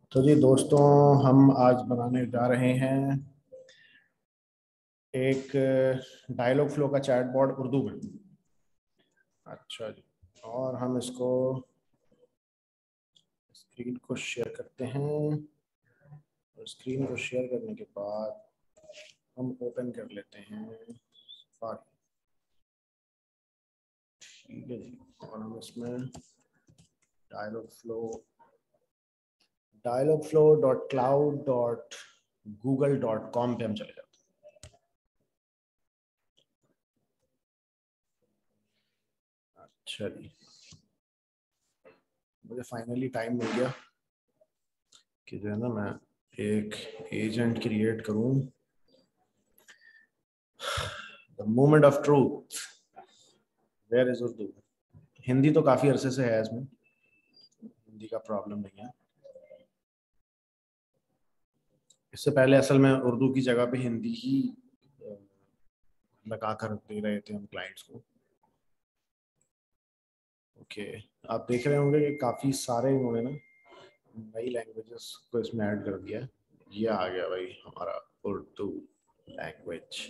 तो जी दोस्तों, हम आज बनाने जा रहे हैं एक डायलॉग फ्लो का चैटबॉट उर्दू में। अच्छा जी। और हम इसको स्क्रीन को शेयर करते हैं और स्क्रीन को शेयर करने के बाद हम ओपन कर लेते हैं Safari। ठीक है जी। और हम इसमें dialogflow.cloud.google.com पे हम चले जाते हैं। अच्छा जी, मुझे फाइनली टाइम मिल गया कि जो है ना मैं एक एजेंट क्रिएट करूं। The moment of truth, where is Urdu. Hindi तो काफी अरसे से है, इसमें हिंदी का प्रॉब्लम नहीं है। इससे पहले असल में उर्दू की जगह पे हिंदी ही लगा कर दे रहे थे हम क्लाइंट्स को। ओके, आप देख रहे होंगे कि काफी सारे इन्होंने ना नई लैंग्वेजेस को इसमें ऐड कर दिया है। ये आ गया भाई हमारा उर्दू लैंग्वेज।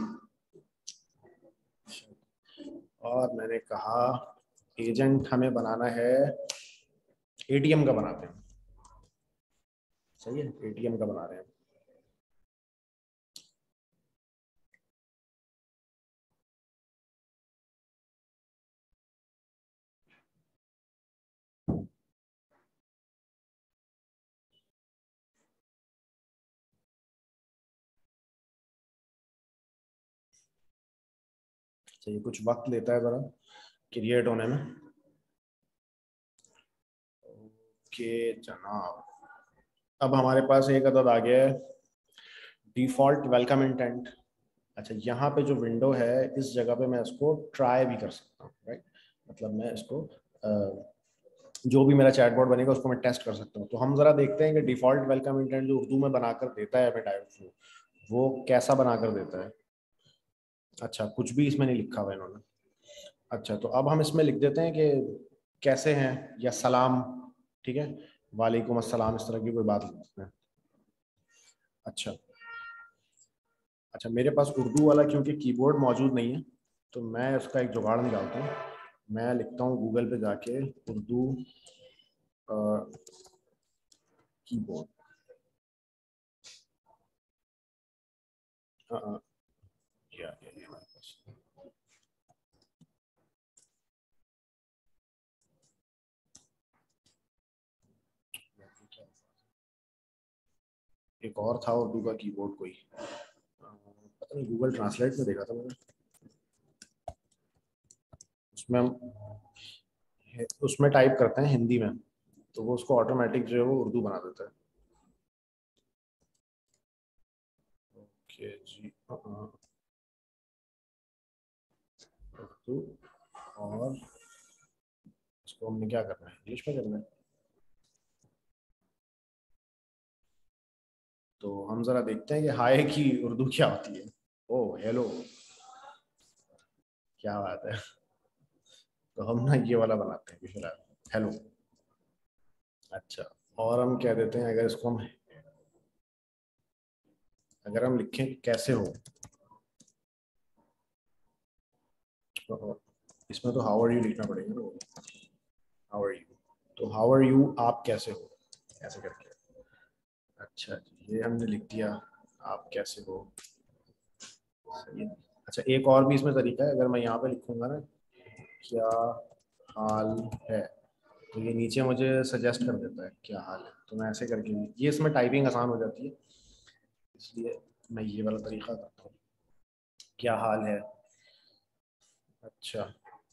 और मैंने कहा एजेंट हमें बनाना है, एटीएम का बनाते हैं। सही है, एटीएम का बना रहे हैं। चाहिए, कुछ वक्त लेता है ज़रा क्रिएट होने में। ओके जनाब, अब हमारे पास एक अदद आ गया है, डिफॉल्ट वेलकम इंटेंट। अच्छा, यहाँ पे जो विंडो है इस जगह पे मैं इसको ट्राई भी कर सकता हूँ, राइट। मतलब मैं इसको जो भी मेरा चैटबॉट बनेगा उसको मैं टेस्ट कर सकता हूँ। तो हम जरा देखते हैं कि डिफॉल्ट वेलकम इंटेंट जो उर्दू में बनाकर देता है हमें डायरेक्ट फ्लो, वो कैसा बनाकर देता है। अच्छा, कुछ भी इसमें नहीं लिखा हुआ इन्होंने। अच्छा, तो अब हम इसमें लिख देते हैं कि कैसे हैं या सलाम। ठीक है, वालेकुम अस्सलाम, इस तरह की कोई बात लिख देते हैं। अच्छा अच्छा, मेरे पास उर्दू वाला क्योंकि कीबोर्ड मौजूद नहीं है, तो मैं उसका एक जुगाड़ निकालता हूँ। मैं लिखता हूँ गूगल पे जाके उर्दू कीबोर्ड। ये हमारे पास एक और था उर्दू का कीबोर्ड कोई, पता नहीं, गूगल ट्रांसलेट में देखा था मैंने। उसमें हम उसमें टाइप करते हैं हिंदी में, तो वो उसको ऑटोमेटिक जो है वो उर्दू बना देता है। ओके जी, उर्दू। और इसको हमने क्या करना है, इंग्लिश में करना है। तो हम जरा देखते हैं कि हाय की उर्दू क्या होती है। ओ हेलो, क्या बात है। तो हम ना ये वाला बनाते हैं फिलहाल, हेलो। अच्छा, और हम क्या देते हैं, अगर हम लिखें कैसे हो, तो इसमें तो हाउ आर यू लिखना पड़ेगा ना। हाउ आर यू, तो हाउ आर यू आप कैसे हो, ऐसे करके। अच्छा जी, ये हमने लिख दिया, आप कैसे हो। सही है। अच्छा, एक और भी इसमें तरीका है, अगर मैं यहाँ पे लिखूंगा ना क्या हाल है, तो ये नीचे मुझे सजेस्ट कर देता है क्या हाल है। तो मैं ऐसे करके ये इसमें टाइपिंग आसान हो जाती है, इसलिए मैं ये वाला तरीका करता हूँ, क्या हाल है। अच्छा,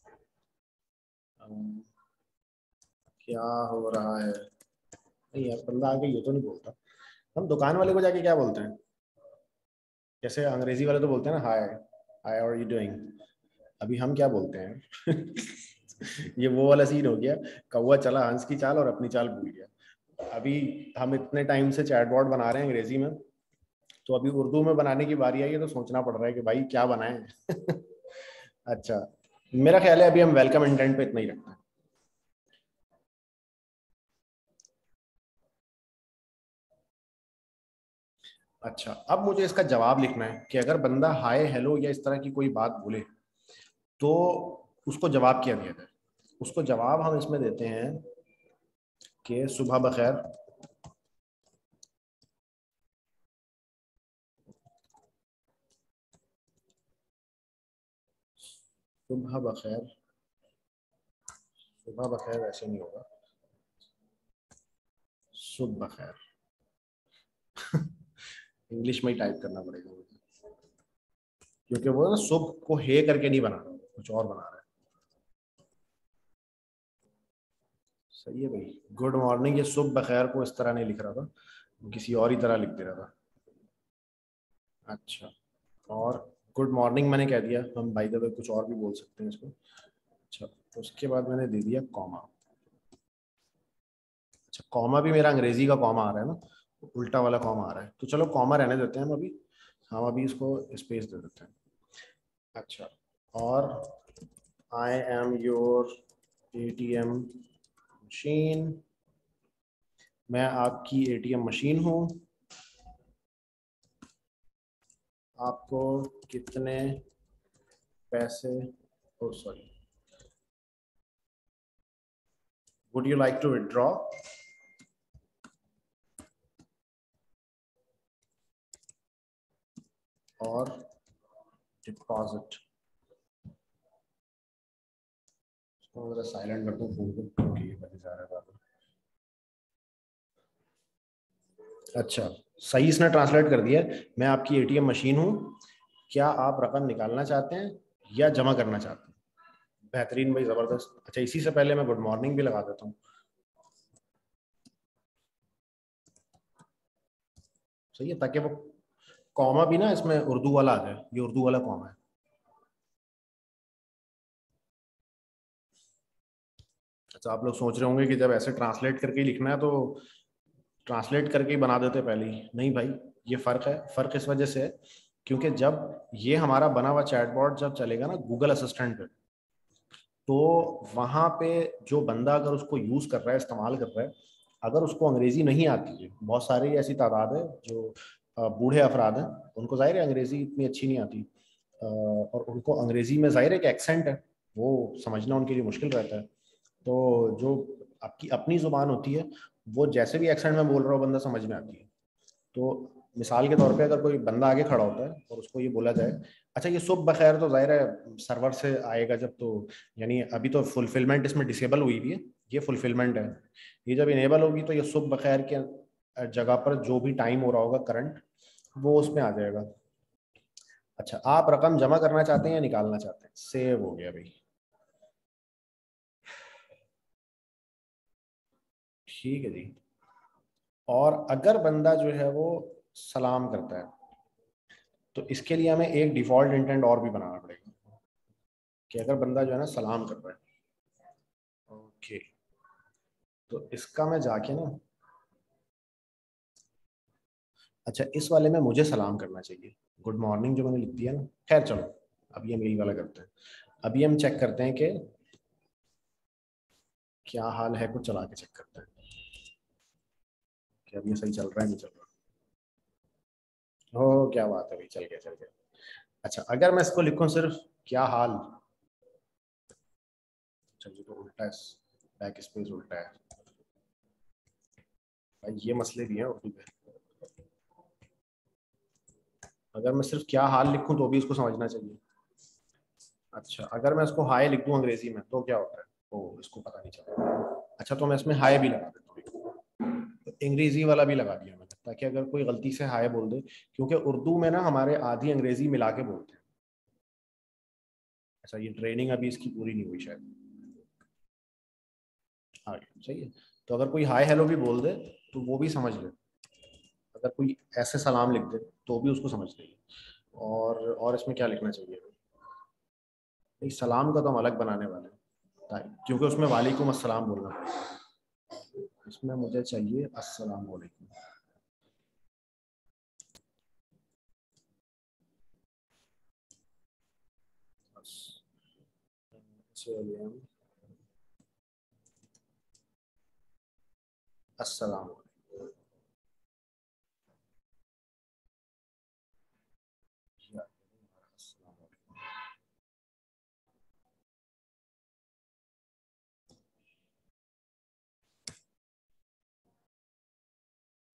अम, क्या हो रहा है। नहीं यार, बंदा आके ये तो नहीं बोलता। हम दुकान वाले को जाके क्या बोलते हैं, जैसे अंग्रेजी वाले तो बोलते हैं ना hi, hi are you doing. अभी हम क्या बोलते हैं ये वो वाला सीन हो गया, कौवा चला हंस की चाल और अपनी चाल भूल गया। अभी हम इतने टाइम से चैटबॉट बना रहे हैं अंग्रेजी में, तो अभी उर्दू में बनाने की बारी आई है, तो सोचना पड़ रहा है कि भाई क्या बनाएं अच्छा, मेरा ख्याल है अभी हम वेलकम इंटेंट पे इतना ही रखते हैं। अच्छा, अब मुझे इसका जवाब लिखना है कि अगर बंदा हाय हेलो या इस तरह की कोई बात बोले तो उसको जवाब क्या दिया जाए। उसको जवाब हम इसमें देते हैं कि सुबह बखैर, सुबह बखैर, सुबह बखैर ऐसे नहीं होगा, सुबह बखैर। इंग्लिश में ही टाइप करना पड़ेगा मुझे, क्योंकि वो ना सुबह को हे करके नहीं बना रहा, कुछ और बना रहा है। सही है भाई, गुड मॉर्निंग ये सुबह बखैर को इस तरह नहीं लिख रहा था, किसी और ही तरह लिख दे रहा था। अच्छा, और गुड मॉर्निंग मैंने कह दिया, हम बाय द वे कुछ और भी बोल सकते हैं इसको। अच्छा, तो उसके बाद मैंने दे दिया कॉमा। अच्छा, कॉमा भी मेरा अंग्रेजी का कॉमा आ रहा है ना, उल्टा वाला कॉमा आ रहा है, तो चलो कॉमा रहने देते हैं हम अभी। हम अभी इसको स्पेस दे देते हैं। अच्छा, और I am your ATM machine, मैं आपकी एटीएम मशीन हूँ, आपको कितने पैसे, oh sorry, would you like to withdraw, और डिपॉजिट। इसको जरा साइलेंट कर दूं फोन को, क्योंकि ये बजे जा रहा है बार-बार। अच्छा, सही इसने ट्रांसलेट कर दिया है, मैं आपकी एटीएम मशीन हूँ, क्या आप रकम निकालना चाहते हैं या जमा करना चाहते हैं। बेहतरीन भाई, जबरदस्त। अच्छा, इसी से पहले मैं गुड मॉर्निंग भी लगा देता हूँ। सही है, ताकि वो कॉमा भी ना इसमें उर्दू वाला आ जाए, ये उर्दू वाला कॉमा है। अच्छा, आप लोग सोच रहे होंगे कि जब ऐसे ट्रांसलेट करके ही लिखना है तो ट्रांसलेट करके ही बना देते पहले ही। नहीं भाई, ये फर्क है। फर्क इस वजह से है क्योंकि जब ये हमारा बना हुआ चैटबॉट जब चलेगा ना गूगल असिस्टेंट पे, तो वहां पे जो बंदा अगर उसको यूज कर रहा है, इस्तेमाल कर रहा है, अगर उसको अंग्रेजी नहीं आती है, बहुत सारी ऐसी तादाद है जो बूढ़े अफराद हैं, उनको जाहिर है अंग्रेजी इतनी अच्छी नहीं आती, और उनको अंग्रेजी में जाहिर है कि एक्सेंट है, वो समझना उनके लिए मुश्किल रहता है। तो जो आपकी अपनी जुबान होती है, वो जैसे भी एक्सेंट में बोल रहा हो बंदा समझ में आती है। तो मिसाल के तौर पे अगर कोई बंदा आगे खड़ा होता है और उसको ये बोला जाए, अच्छा ये सुबह बखैर, तो जाहिर है सर्वर से आएगा जब, तो यानी अभी तो फुलफिलमेंट इसमें डिसेबल हुई हुई है, ये फुलफिलमेंट है। ये जब इनेबल होगी तो ये सुबह बखैर के जगह पर जो भी टाइम हो रहा होगा करंट, वो उसमें आ जाएगा। अच्छा, आप रकम जमा करना चाहते हैं या निकालना चाहते हैं, सेव हो गया भाई। ठीक है जी। और अगर बंदा जो है वो सलाम करता है, तो इसके लिए हमें एक डिफॉल्ट इंटेंट और भी बनाना पड़ेगा, कि अगर बंदा जो है ना सलाम कर रहा है, ओके, तो इसका मैं जाके ना, अच्छा इस वाले में मुझे सलाम करना चाहिए, गुड मॉर्निंग जो मैंने लिख दिया ना, खैर चलो अभी हम यही वाला करते हैं। अभी हम चेक करते हैं कि क्या हाल है, कुछ चला के चेक करते हैं कि अब ये सही चल रहा है नहीं चल रहा। हो क्या बात है भाई, चल गया चल गया। अच्छा, अगर मैं इसको लिखूं सिर्फ क्या हाल, चलिए तो उल्टा है, बैक स्पेस उल्टा है भाई, ये मसले भी हैं उर्दू पे। अगर मैं सिर्फ क्या हाल लिखूं तो भी उसको समझना चाहिए। अच्छा, अगर मैं इसको हाय लिख दूं अंग्रेजी में तो क्या होता है, ओ इसको पता नहीं चलता। अच्छा, तो मैं इसमें हाय भी लगा देता हूँ, तो अंग्रेजी वाला भी लगा दिया मैंने, ताकि अगर कोई गलती से हाय बोल दे, क्योंकि उर्दू में ना हमारे आधी अंग्रेजी मिला के बोलते हैं। अच्छा, ये ट्रेनिंग अभी इसकी पूरी नहीं हुई शायद, आगे सही है। तो अगर कोई हाय हेलो भी बोल दे तो वो भी समझ ले, अगर कोई ऐसे सलाम लिख दे तो भी उसको समझ लेगी। और इसमें क्या लिखना चाहिए, नहीं सलाम का तो हम अलग बनाने वाले हैं, क्योंकि उसमें वालेकुम अस्सलाम बोलना पड़ेगा। इसमें मुझे चाहिए अस्सलाम वालेकुम। बस, चलिए हम अस्सलाम वालेकुम।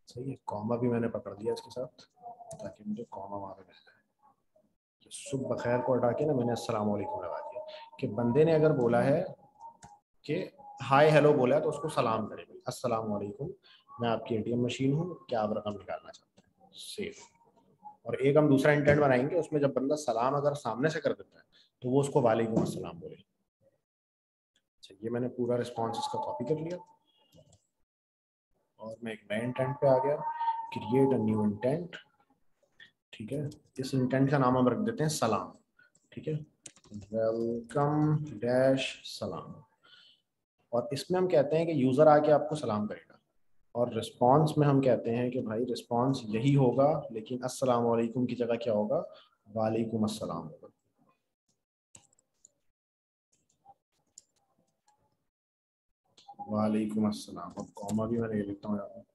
सही है, कॉमा भी मैंने पकड़ दिया इसके साथ ताकि मुझे कॉमा वहाँ पे मिल जाए। सुबह बखैर को हटा के ना मैंने अस्सलाम वालेकुम लगा दिया कि बंदे ने अगर बोला है कि हाय हेलो बोला है तो उसको सलाम करें, अस्सलाम वालेकुम, मैं आपकी एटीएम मशीन हूँ, क्या आप रकम निकालना चाहते हैं, सेफ। और एक हम दूसरा इंटेंट बनाएंगे, उसमें जब बंदा सलाम अगर सामने से कर देता है तो वो उसको वालेकुम अस्सलाम बोले। अच्छा, ये मैंने पूरा रिस्पॉन्स इसका कॉपी कर लिया और मैं एक नए इंटेंट पे आ गया, क्रिएट अ न्यू इंटेंट। ठीक है, इस इंटेंट का नाम हम रख देते हैं सलाम। ठीक है, वेलकम डैश सलाम। और इसमें हम कहते हैं कि यूजर आके आपको सलाम करेगा, और रिस्पॉन्स में हम कहते हैं कि भाई रिस्पॉन्स यही होगा, लेकिन अस्सलाम वालेकुम की जगह क्या होगा, वालेकुम अस्सलाम होगा। वालेकुम अस्सलाम। अब कॉमा भी मैं ले लेता हूँ यार।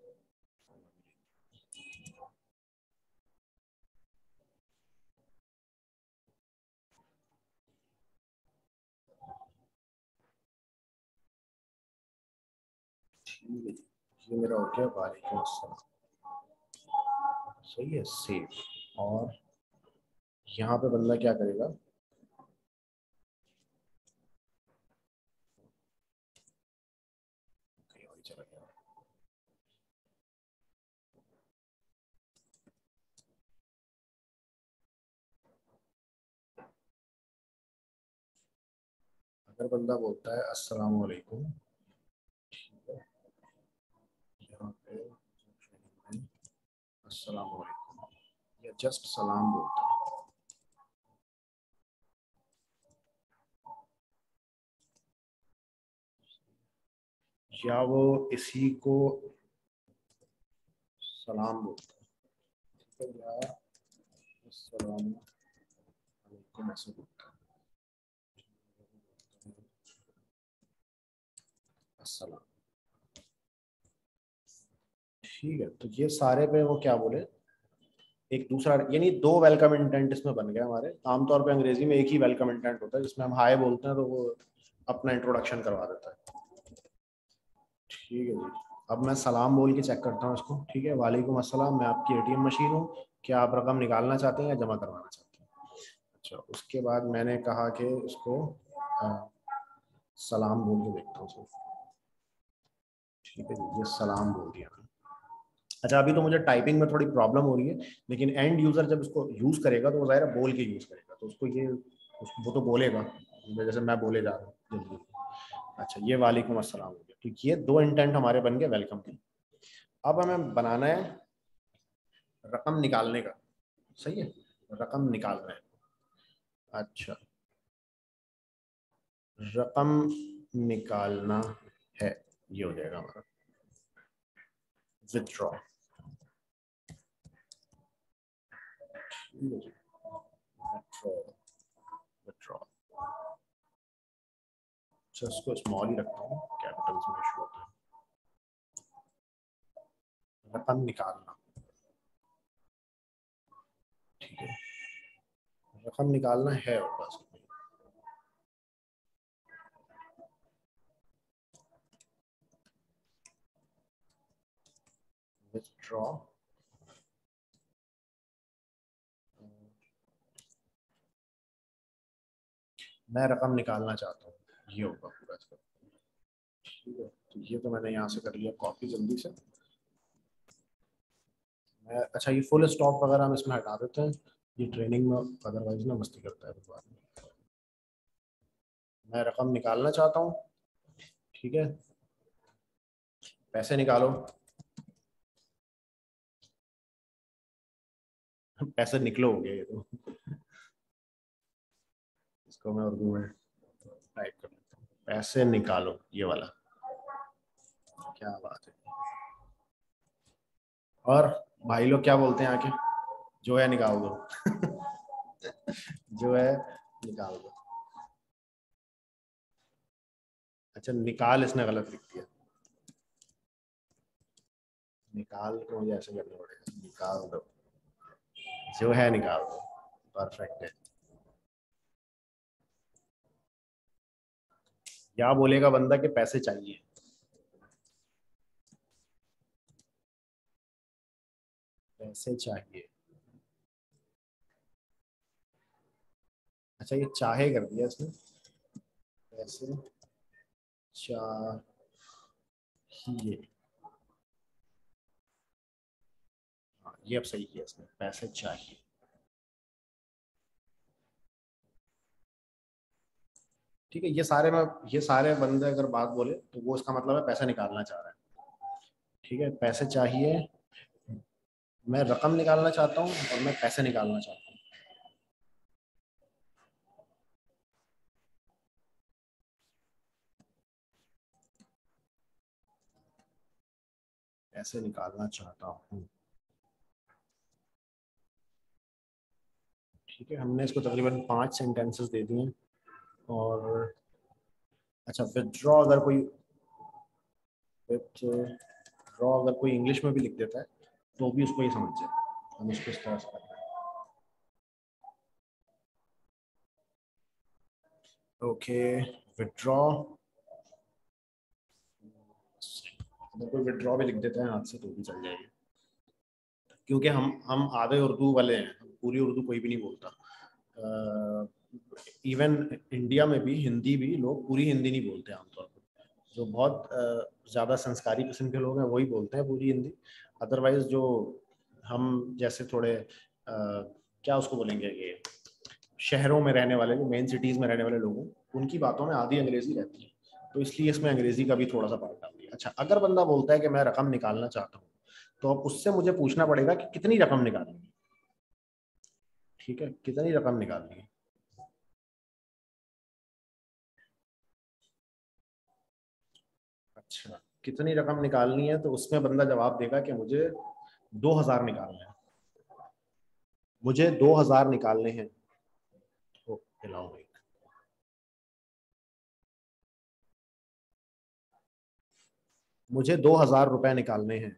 ठीक है जी, ये मेरा हो गया वालेकुम अस्सलाम। सही है, सेव। और यहाँ पे बंदा क्या करेगा, कहीं और ही चला गया। अगर बंदा बोलता है अस्सलाम वालेकुम, ठीक है, यहाँ पे अस्सलाम वालेकुम या जस्ट सलाम बोलता है, या वो इसी को सलाम बोलता है, ठीक है, या अस्सलाम वालेकुम ऐसे बोलता है, अस्सलाम। ठीक है, तो ये सारे पे वो क्या बोले, एक दूसरा, यानी दो वेलकम इंटेंट इसमें बन गया हमारे। आमतौर पे अंग्रेजी में एक ही वेलकम इंटेंट होता है जिसमें हम हाय बोलते हैं तो वो अपना इंट्रोडक्शन करवा देता है। ठीक है जी, अब मैं सलाम बोल के चेक करता हूँ इसको। ठीक है, वालेकुम अस्सलाम, मैं आपकी एटीएम मशीन हूँ, क्या आप रकम निकालना चाहते हैं या जमा करवाना चाहते हैं। अच्छा, उसके बाद मैंने कहा कि उसको सलाम बोल के देखता हूँ सिर्फ। ठीक है जी, ये सलाम बोल दिया। अच्छा, अभी तो मुझे टाइपिंग में थोड़ी प्रॉब्लम हो रही है, लेकिन एंड यूजर जब इसको यूज करेगा तो वो ज़ाहिर है बोल के यूज करेगा, तो उसको ये वो तो बोलेगा जैसे मैं बोले जा रहा हूँ जल्दी। अच्छा, ये वालेकुम अस्सलाम हो गया। तो ये दो इंटेंट हमारे बन गए वेलकम के। अब हमें बनाना है रकम निकालने का। सही है, रकम निकालना है। अच्छा, रकम निकालना है, ये हो जाएगा हमारा विथड्रॉ। Withdraw, withdraw. अच्छा, इसको स्मॉल ही रखता हूँ, कैपिटल्स में इशू होता है। रकम निकालना, ठीक है, रकम निकालना है बस, विथड्रॉ। मैं रकम निकालना चाहता हूँ, ये होगा पूरा इसका। ठीक है, तो ये तो मैंने यहाँ से कर लिया कॉपी जल्दी से। मैं अच्छा, ये फुल स्टॉप वगैरह हम इसमें हटा देते हैं, ये ट्रेनिंग में अदरवाइज ना मस्ती करता है बाद में। मैं रकम निकालना चाहता हूँ, ठीक है, पैसे निकालो। पैसे निकलो हो गया ये तो। इसको मैं उर्दू में टाइप कर लेता हूँ, पैसे निकालो, ये वाला। क्या बात है। और भाई लोग क्या बोलते हैं आके, जो है निकाल दो। जो है निकाल दो। अच्छा, निकाल इसने गलत लिख दिया, निकाल को मुझे ऐसे करना पड़ेगा, निकाल दो, जो है निकाल दो। परफेक्ट है। क्या बोलेगा बंदा कि पैसे चाहिए, पैसे चाहिए। अच्छा, ये चाहे कर दिया इसने। पैसे चाहिए। हाँ, ये अब सही किया इसने, पैसे चाहिए। ठीक है, ये सारे बंदे अगर बात बोले तो वो इसका मतलब है पैसा निकालना चाह रहा है। ठीक है, पैसे चाहिए, मैं रकम निकालना चाहता हूँ और मैं पैसे निकालना चाहता हूँ। पैसे निकालना चाहता हूँ। ठीक है, हमने इसको तकरीबन 5 सेंटेंसेस दे दिए हैं। और अच्छा, विथड्रॉ अगर कोई विथड्रॉ अगर कोई इंग्लिश में भी लिख देता है तो भी उसको ये समझ जाए हम उसको इस तरह से करना है। Okay, withdraw. अगर कोई विथड्रॉ भी लिख देता है हाथ से तो भी चल जाएगी, क्योंकि हम आधे उर्दू वाले हैं, पूरी उर्दू कोई भी नहीं बोलता। इवन इंडिया में भी हिंदी भी लोग पूरी हिंदी नहीं बोलते आमतौर पर। जो बहुत ज़्यादा संस्कारी किस्म के लोग हैं वही बोलते हैं पूरी हिंदी। अदरवाइज जो हम जैसे थोड़े क्या उसको बोलेंगे, ये शहरों में रहने वाले, जो मेन सिटीज़ में रहने वाले लोग हैं, उनकी बातों में आधी अंग्रेजी रहती है। तो इसलिए इसमें अंग्रेजी का भी थोड़ा सा पार्ट डाल दिया। अच्छा, अगर बंदा बोलता है कि मैं रकम निकालना चाहता हूँ, तो अब उससे मुझे पूछना पड़ेगा कि कितनी रकम निकालनी है। ठीक है, कितनी रकम निकालनी है। अच्छा, कितनी रकम निकालनी है, तो उसमें बंदा जवाब देगा कि मुझे 2,000 निकालना है। मुझे 2,000 निकालने हैं। तो हिलाओ भाई। मुझे 2,000 रुपए निकालने हैं।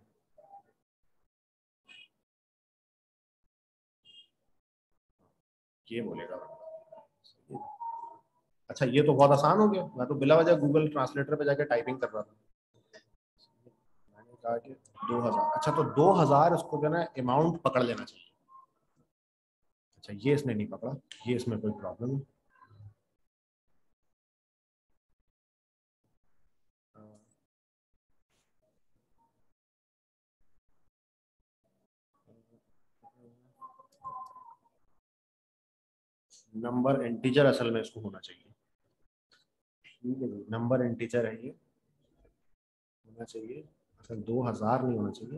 ये बोलेगा बंदा। अच्छा, ये तो बहुत आसान हो गया, मैं तो बिला वजह गूगल ट्रांसलेटर पे जाके टाइपिंग कर रहा था। मैंने कहा कि 2,000। अच्छा, तो 2,000 उसको जो है ना अमाउंट पकड़ लेना चाहिए। अच्छा, ये इसने नहीं पकड़ा, ये इसमें कोई प्रॉब्लम नहीं। नंबर इंटीजर असल में इसको होना चाहिए। ठीक है जी, नंबर इंटीजर है ये, होना चाहिए। असल 2,000 नहीं होना चाहिए।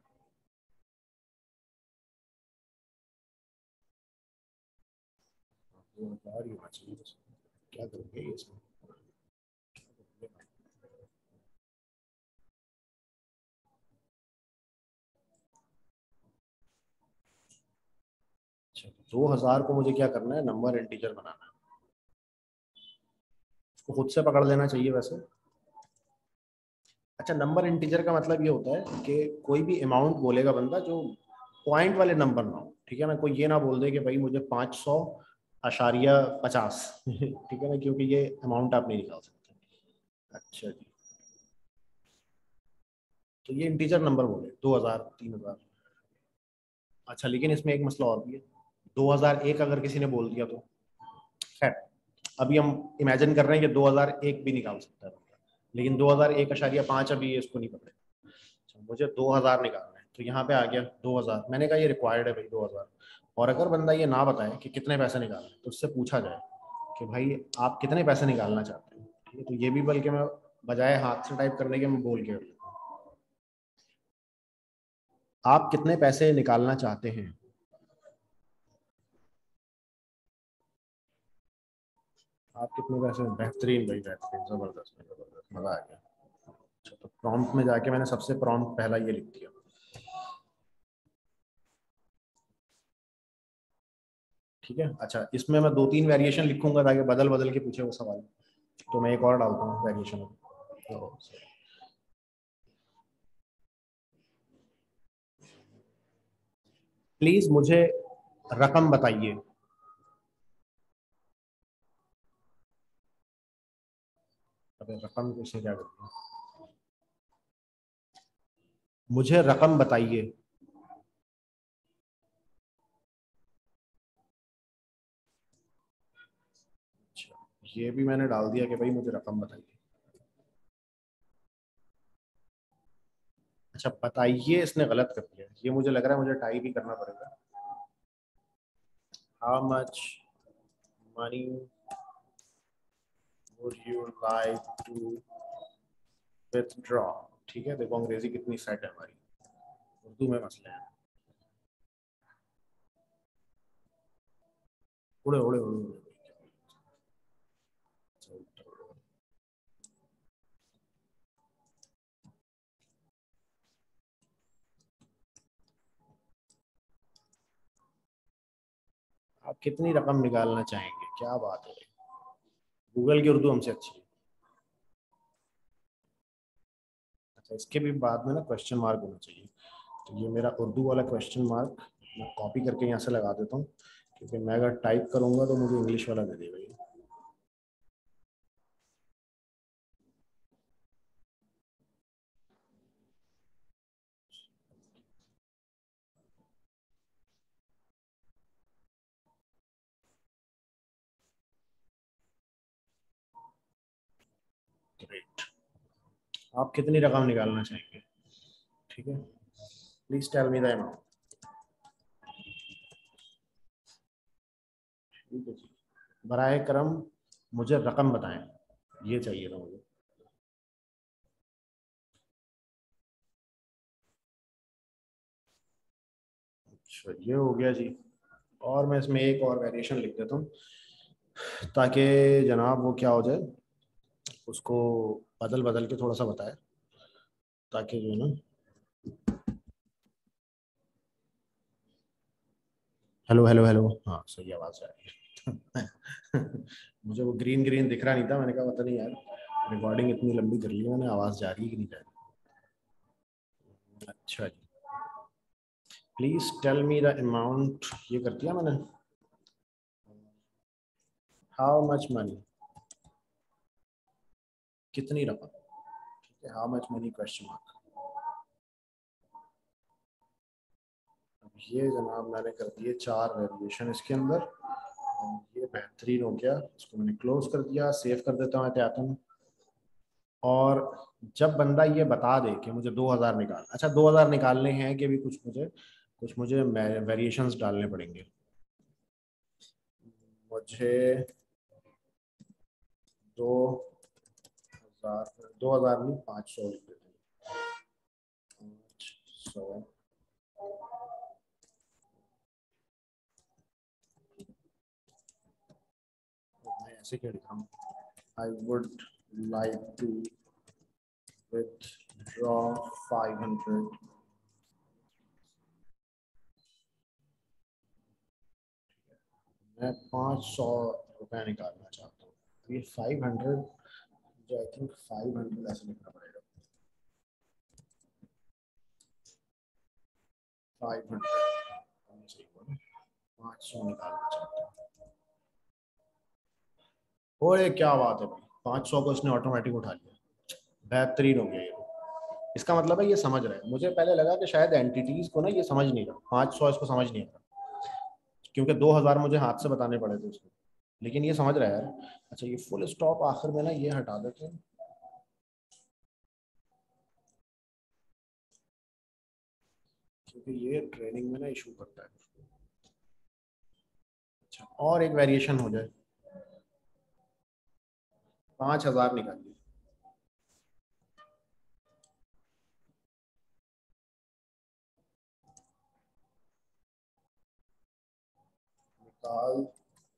2,000 ही होना चाहिए बस। क्या करोगे ये इसमें। अच्छा, 2,000 को मुझे क्या करना है, नंबर इंटीजर बनाना है। उसको खुद से पकड़ लेना चाहिए वैसे। अच्छा, नंबर इंटीजर का मतलब ये होता है कि कोई भी अमाउंट बोलेगा बंदा जो पॉइंट वाले नंबर ना हो। ठीक है ना, कोई ये ना बोल दे कि भाई मुझे 500,50 ठीक है ना, क्योंकि ये अमाउंट आप नहीं निकाल सकते। अच्छा जी, तो ये इंटीजर नंबर बोले 2,000, 3,000। अच्छा, लेकिन इसमें एक मसला और भी है। 2,001 अगर किसी ने बोल दिया तो खैर, अभी हम इमेजिन कर रहे हैं कि 2,001 भी निकाल सकता है, लेकिन 2,001.5 अभी ये इसको नहीं पकड़े। अच्छा, मुझे 2,000 निकालना है, तो यहाँ पे आ गया 2,000। मैंने कहा ये रिक्वायर्ड है भाई 2,000। और अगर बंदा ये ना बताए कि कितने पैसे निकालने हैं, तो उससे पूछा जाए कि भाई आप कितने पैसे निकालना चाहते हैं। ठीक है, तो ये भी बल्कि मैं बजाय हाथ से टाइप करने के मैं बोल के कर लेता हूँ। आप कितने पैसे निकालना चाहते हैं। आप कितने पैसे, बेहतरीन भाई, बेहतरीन, जबरदस्त जबरदस्त, मजा आ गया। अच्छा, तो प्रॉम्प्ट में जाके मैंने सबसे प्रॉम्प्ट पहला ये लिख दिया। ठीक है, अच्छा, इसमें मैं 2-3 वेरिएशन लिखूंगा ताकि बदल बदल के पूछे वो सवाल। तो मैं एक और डालता हूँ वेरिएशन। तो प्लीज मुझे रकम बताइए। अबे रकम को से क्या करते हैं। मुझे रकम बताइए। ये भी मैंने डाल दिया कि भाई मुझे रकम बताइए। अच्छा बताइए, इसने गलत कर दिया, ये मुझे लग रहा है मुझे टाइप ही करना पड़ेगा। How much money would you like to withdraw. ठीक है, देखो अंग्रेजी कितनी सेट है हमारी, उर्दू में मसले हैं। उड़े उड़े उड़े उड़े। आप कितनी रकम निकालना चाहेंगे, क्या बात है। गूगल की उर्दू हमसे अच्छी है। अच्छा इसके भी बाद में ना क्वेश्चन मार्क होना चाहिए, तो ये मेरा उर्दू वाला क्वेश्चन मार्क मैं कॉपी करके यहाँ से लगा देता हूँ, क्योंकि मैं अगर टाइप करूँगा तो मुझे इंग्लिश वाला दे देगा ये। ग्रेट। आप कितनी रकम निकालना चाहेंगे, ठीक है, please tell me the amount. ठीक है जी, बराए करम मुझे रकम बताएं, ये चाहिए था मुझे। अच्छा ये हो गया जी, और मैं इसमें एक और वेरिएशन लिख देता हूँ, ताकि जनाब वो क्या हो जाए, उसको बदल बदल के थोड़ा सा बताए, ताकि जो है ना। हेलो हेलो हेलो, हाँ सही आवाज़ आ रही है। मुझे वो ग्रीन ग्रीन दिख रहा नहीं था, मैंने कहा पता नहीं यार, रिकॉर्डिंग इतनी लंबी कर ली है मैंने, आवाज़ जा रही है कि नहीं जा रही। अच्छा जी, please tell me the amount, ये कर दिया मैंने। हाउ मच मनी, कितनी रकम, ठीक है, how much money question mark. अब ये जनाब मैंने कर दिए 4 वेरिएशन इसके अंदर, और ये बेहतरीन हो गया, इसको मैंने क्लोज कर दिया, सेव कर देता हूँ एहतियातन। और जब बंदा ये बता दे कि मुझे 2000 निकाल, अच्छा 2000 निकालने हैं कि भी कुछ मुझे वेरिएशंस डालने पड़ेंगे। मुझे 2000, 2000 नहीं 500 लिख देते हैं, 500। मैं ऐसे क्या लिखा हूँ, I would like to withdraw 500। मैं 500 रुपया निकालना चाहता हूँ, तो ये 500, जो आई थिंक 500 ऐसे लिखना पड़ेगा, 500, 500 निकालना चाहता हूँ। और क्या बात है भाई, 500 को इसने ऑटोमेटिक उठा लिया, बेहतरीन हो गया ये। इसका मतलब है ये समझ रहा है, मुझे पहले लगा कि शायद एंटिटीज को ना ये समझ नहीं रहा, 500 इसको समझ नहीं आता, क्योंकि 2000 मुझे हाथ से बताने पड़े थे उसको, लेकिन ये समझ रहा है यार। अच्छा ये फुल स्टॉप आखिर में ना ये हटा देते हैं, क्योंकि ये ट्रेनिंग में ना इशू करता है। अच्छा और एक वेरिएशन हो जाए, 5000 निकालिए। निकाल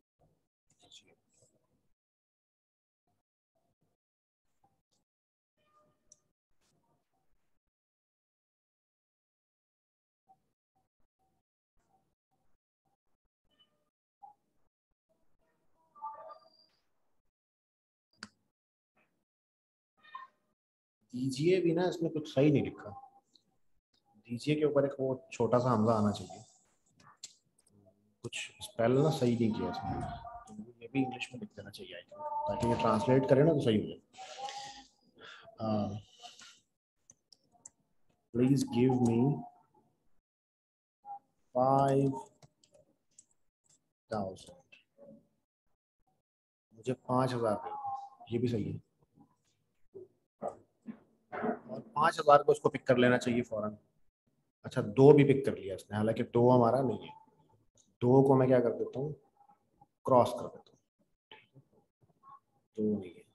दीजिए भी ना, इसमें कुछ सही नहीं लिखा, दीजिए के ऊपर एक वो छोटा सा हमला आना चाहिए, कुछ स्पेल ना सही नहीं किया इसमें, तो ये भी इंग्लिश में लिख देना चाहिए आई थिंक, ताकि ये ट्रांसलेट करे ना तो सही हो जाए। प्लीज गिव मी 5000, मुझे 5,000 दे दो, ये भी सही है। और 5,000 को उसको पिक कर लेना चाहिए फौरन। अच्छा, दो भी पिक कर लिया इसने, हालांकि दो हमारा नहीं है। दो को मैं क्या कर देता हूँ, क्रॉस कर देता हूँ। दो नहीं है,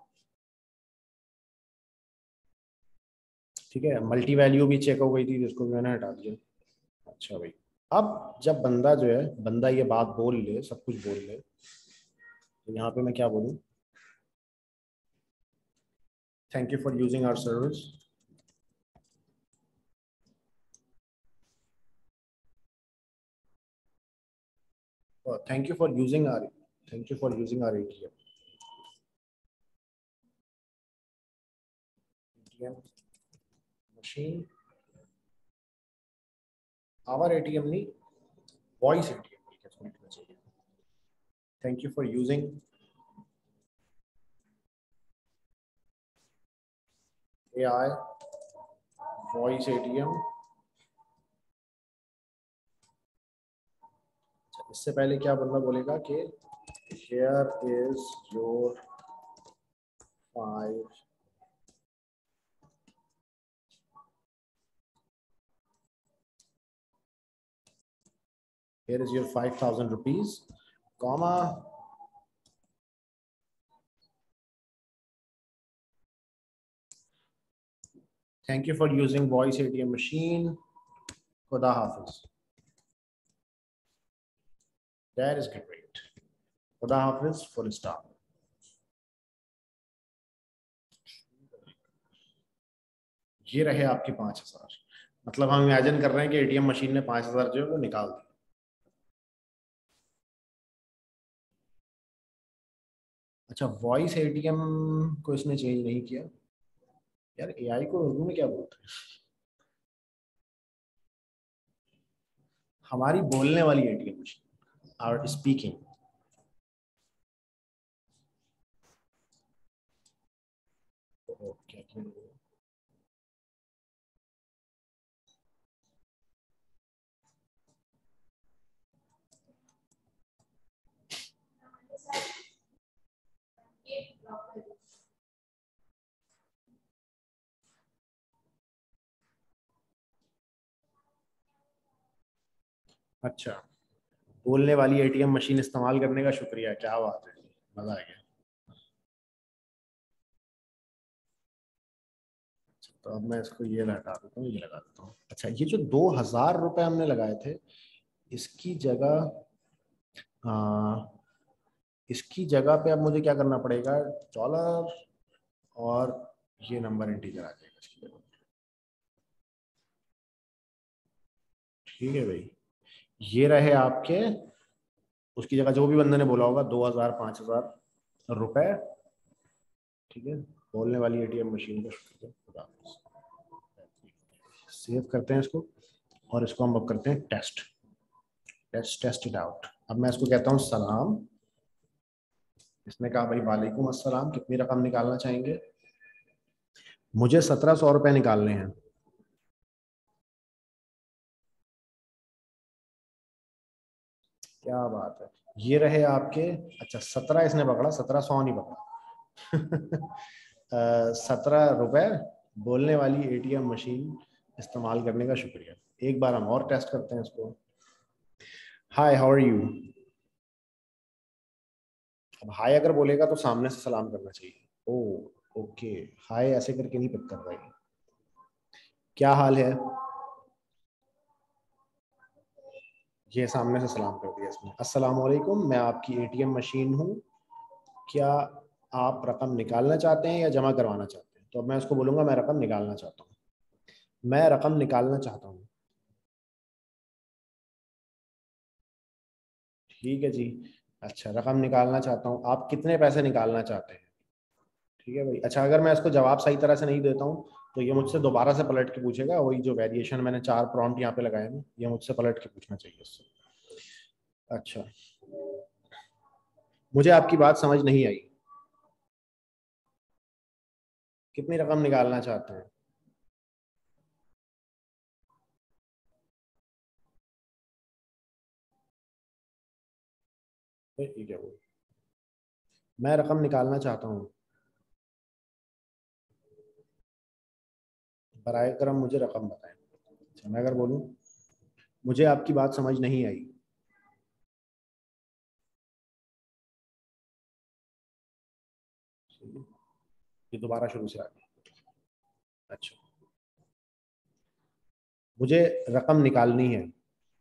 ठीक है। मल्टी वैल्यू भी चेक हो गई थी, जिसको भी मैंने हटा दिया। अच्छा भाई, अब जब बंदा जो है, बंदा ये बात बोल ले, सब कुछ बोल ले, तो यहाँ पे मैं क्या बोलूँ, thank you for using our service. Thank you for using our thank you for using our ATM. ATM machine, our ATM नहीं, वॉइस एटीएम लिखना चाहिए। Thank you for using AI voice ATM. इससे पहले क्या बंदा बोलेगा कि here is your 5, here is your 5,000 rupees, comma, thank you for using voice ATM machine, खुदा हाफिज। That is great, खुदा हाफिज, फुल स्टॉप। ये रहे आपके 5,000। मतलब हम इमेजिन कर रहे हैं कि एटीएम मशीन ने 5,000 जो है वो निकाल दी। अच्छा, वॉइस एटीएम को इसने चेंज नहीं किया। यार एआई को उर्दू में क्या बोलते हैं, हमारी बोलने वाली ATM machine, our speaking. Okay, अच्छा, बोलने वाली एटीएम मशीन इस्तेमाल करने का शुक्रिया, क्या बात है, मजा आ गया। तो अब मैं इसको ये हटा देता हूँ, ये लगा देता हूँ। अच्छा, ये जो 2,000 रुपए हमने लगाए थे, इसकी जगह इसकी जगह पे अब मुझे क्या करना पड़ेगा, डॉलर, और ये नंबर इंटीजर आ जाएगा इसकी जगह। ठीक है भाई, ये रहे आपके, उसकी जगह जो भी बंदे ने बोला होगा 2,000, 5,000 रुपए। ठीक है, बोलने वाली एटीएम मशीन का शुक्रिया, खुदा हाफिज। सेव करते हैं इसको, और इसको हम अब करते हैं test. Let's test it out. अब मैं इसको कहता हूँ सलाम। इसने कहा भाई वालेकुम अस्सलाम, कितनी रकम निकालना चाहेंगे। मुझे 1,700 रुपए निकालने हैं। क्या बात है, ये रहे आपके। अच्छा, 17 इसने पकड़ा, 1,700 नहीं पकड़ा। 17 रुपए, बोलने वाली एटीएम मशीन इस्तेमाल करने का शुक्रिया। एक बार हम और टेस्ट करते हैं इसको। Hi, how are you. अब हाय अगर बोलेगा तो सामने से सलाम करना चाहिए। ओ ओके, हाय ऐसे करके नहीं पिक कर रहा है। क्या हाल है, ये सामने से सलाम कर दिया इसने। अस्सलाम वालेकुम, मैं आपकी एटीएम मशीन हूँ, क्या आप रकम निकालना चाहते हैं या जमा करवाना चाहते हैं। तो अब मैं उसको बोलूंगा मैं रकम निकालना चाहता हूँ, मैं रकम निकालना चाहता हूँ। ठीक है जी। अच्छा, रकम निकालना चाहता हूँ, आप कितने पैसे निकालना चाहते हैं। ठीक है भाई। अच्छा, अगर मैं इसको जवाब सही तरह से नहीं देता हूँ, तो ये मुझसे दोबारा से पलट के पूछेगा, वही जो वेरिएशन मैंने 4 प्रॉम्प्ट यहाँ पे लगाए हैं, ये मुझसे पलट के पूछना चाहिए इससे। अच्छा, मुझे आपकी बात समझ नहीं आई, कितनी रकम निकालना चाहते हैं। ठीक है वो, मैं रकम निकालना चाहता हूँ, बराए करम मुझे रकम बताएं। अच्छा, मैं अगर बोलूँ मुझे आपकी बात समझ नहीं आई। ये दोबारा शुरू से आ गया। अच्छा, मुझे रकम निकालनी है।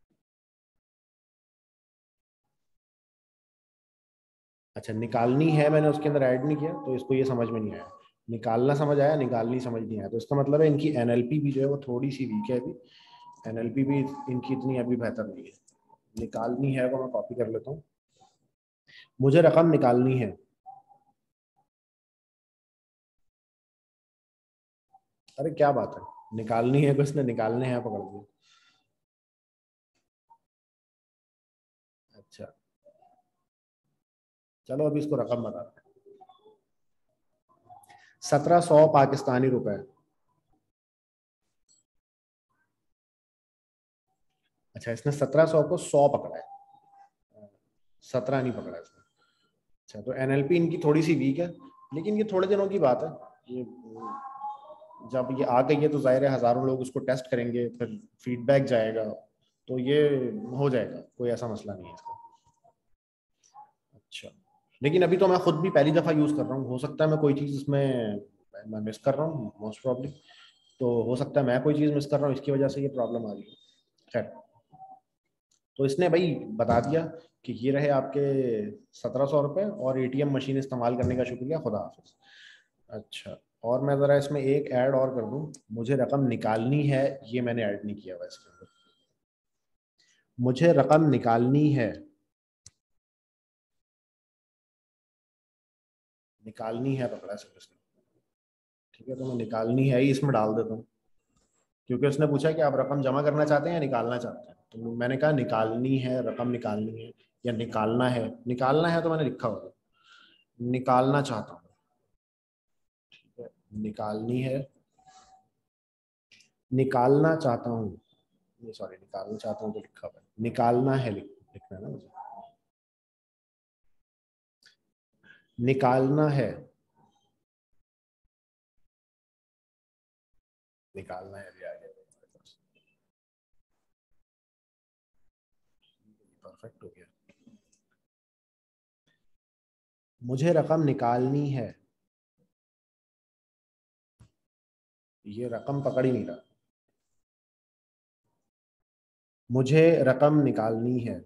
अच्छा, निकालनी है मैंने उसके अंदर ऐड नहीं किया, तो इसको ये समझ में नहीं आया। निकालना समझ आया, निकालनी समझ नहीं आया, तो इसका मतलब है इनकी एनएलपी भी जो है वो थोड़ी सी वीक है अभी। एनएलपी भी इनकी इतनी अभी बेहतर नहीं है। निकालनी है को मैं कॉपी कर लेता हूँ। मुझे रकम निकालनी है। अरे क्या बात है, निकालनी है, किसने निकालने हैं पकड़ दिए। अच्छा, चलो अभी इसको रकम बताते हैं। 1700 पाकिस्तानी रुपए। अच्छा, इसने 1700 को 100 पकड़ा है, 17 नहीं पकड़ा इसने। अच्छा, तो एनएलपी इनकी थोड़ी सी वीक है, लेकिन ये थोड़े दिनों की बात है। ये जब ये आ गई है तो जाहिर है हजारों लोग उसको टेस्ट करेंगे, फिर फीडबैक जाएगा, तो ये हो जाएगा, कोई ऐसा मसला नहीं है इसका। अच्छा, लेकिन अभी तो मैं खुद भी पहली दफा यूज कर रहा हूँ, हो सकता है मैं कोई चीज इसमें मैं मिस कर रहा हूँ, मोस्ट प्रॉब्ली। तो हो सकता है मैं कोई चीज मिस कर रहा हूँ, इसकी वजह से ये प्रॉब्लम आ रही है। खैर, तो इसने भाई बता दिया कि ये रहे आपके 1700 रुपये, और एटीएम मशीन इस्तेमाल करने का शुक्रिया, खुदा हाफिज। अच्छा, और मैं ज़रा इसमें एक ऐड और कर दूं, मुझे रकम निकालनी है, ये मैंने ऐड नहीं किया हुआ इसके अंदर। मुझे रकम निकालनी है, निकालनी है पकड़ा है सिर्फ इसने। ठीक है, तो मैं निकालनी है ही इसमें डाल देता हूँ, क्योंकि उसने पूछा कि आप रकम जमा करना चाहते हैं या निकालना चाहते हैं, तो मैंने कहा निकालनी है, रकम निकालनी है, या निकालना है। निकालना है तो मैंने लिखा होगा, निकालना चाहता हूँ। ठीक है, निकालनी है, निकालना चाहता हूँ। नहीं सॉरी, निकालना चाहता हूँ तो लिखा हुआ है, निकालना है, लिखना है ना मुझे। निकालना है, निकालना है भी आ गया मेरे पास। परफेक्ट हो गया। मुझे रकम निकालनी है, ये रकम पकड़ ही नहीं रहा। मुझे रकम निकालनी है।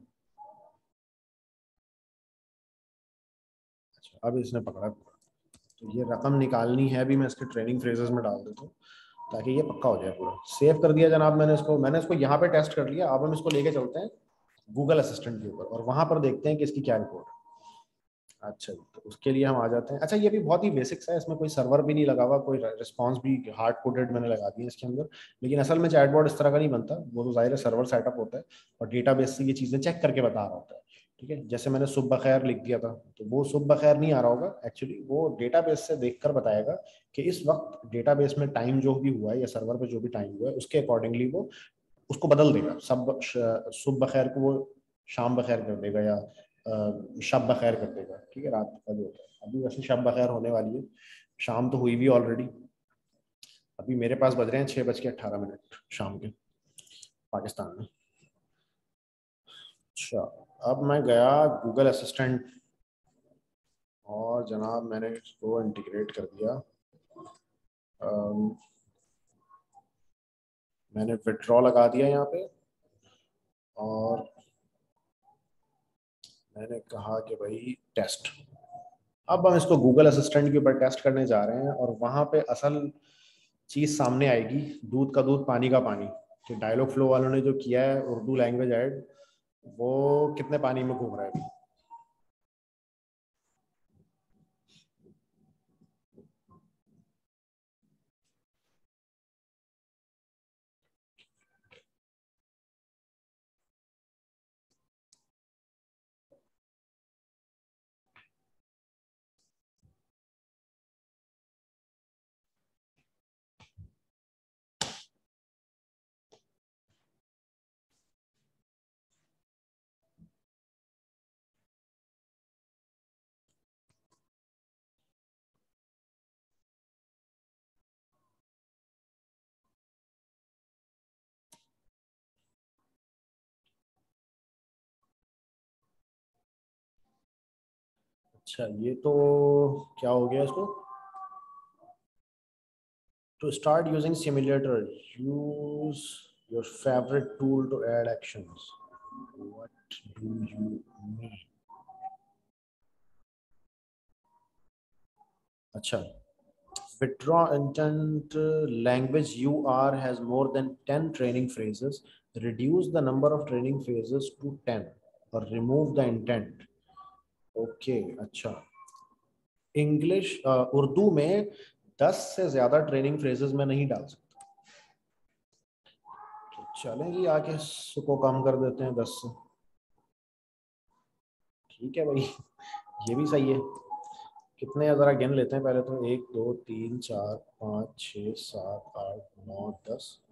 अच्छा, अब इसने पकड़ा। तो ये रकम निकालनी है भी मैं इसके ट्रेनिंग फ्रेजेस में डाल देता हूँ, ताकि ये पक्का हो जाए पूरा। सेव कर दिया जनाब मैंने इसको, यहाँ पे टेस्ट कर लिया। अब हम इसको लेके चलते हैं गूगल असिस्टेंट के ऊपर, और वहां पर देखते हैं कि इसकी क्या रिपोर्ट है। अच्छा जी, तो उसके लिए हम आ जाते हैं। अच्छा, ये भी बहुत ही बेसिक्स है, इसमें कोई सर्वर भी नहीं लगा हुआ, कोई रिस्पॉन्स भी हार्ड कोडेड मैंने लगा दिए इसके अंदर। लेकिन असल में चैटबॉट इस तरह का नहीं बनता, वो तो जाहिर है सर्वर सेटअप होता है, और डेटाबेस से ये चीज़ें चेक करके बता रहा होता है। ठीक है, जैसे मैंने सुबह खैर लिख दिया था, तो वो सुबह खैर नहीं आ रहा होगा, एक्चुअली वो डेटाबेस से देखकर बताएगा कि इस वक्त डेटाबेस में टाइम जो भी हुआ है, या सर्वर पे जो भी टाइम हुआ है, उसके अकॉर्डिंगली वो उसको बदल देगा। सब सुबह बखैर को वो शाम बखैर कर देगा, या शब बखैर कर देगा। ठीक है, रात का जो होता है, अभी वैसे शब बखैर होने वाली है, शाम तो हुई भी ऑलरेडी। अभी मेरे पास बज रहे हैं 6:18 शाम के, पाकिस्तान में। अच्छा, अब मैं गया गूगल असिस्टेंट, और जनाब मैंने इसको इंटीग्रेट कर दिया। अम, मैंने विड्रॉ लगा दिया यहाँ पे, और मैंने कहा कि भाई टेस्ट। अब हम इसको गूगल असिस्टेंट के ऊपर टेस्ट करने जा रहे हैं, और वहां पे असल चीज सामने आएगी, दूध का दूध पानी का पानी, कि डायलॉग फ्लो वालों ने जो किया है उर्दू लैंग्वेज ऐड, वो कितने पानी में घूम रहा है अभी। अच्छा ये तो क्या हो गया इसको? To start using simulator, use your favorite tool to add actions. What do you mean? अच्छा, withdraw intent language UR has more than 10 training phrases. Reduce the number of training phrases to 10 or remove the intent. Okay अच्छा, English Urdu में 10 से ज्यादा training phrases में नहीं डाल सकता। तो चलें जी, आके इसको कम कर देते हैं 10 से। ठीक है भाई, ये भी सही है। कितने हैं जरा गिन लेते हैं पहले तो। 1 2 3 4 5 6 7 8 9 10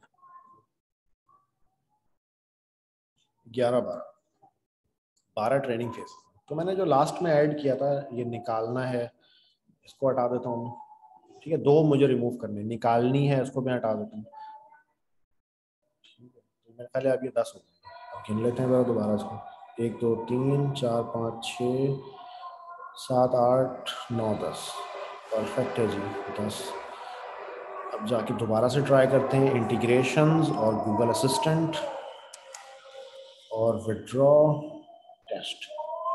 11 12 ट्रेनिंग फेज। तो मैंने जो लास्ट में ऐड किया था ये निकालना है, इसको हटा देता हूँ। ठीक है, दो मुझे रिमूव करने, निकालनी है उसको मैं हटा देता हूँ। ठीक है, तो मेरे पहले अब ये 10 हो गए। अब गिन लेते हैं जरा दोबारा इसको। 1 2 3 4 5 6 7 8 9 10। परफेक्ट है जी, 10। अब जाके दोबारा से ट्राई करते हैं इंटीग्रेशंस और गूगल असिस्टेंट और विड्रॉ टेस्ट।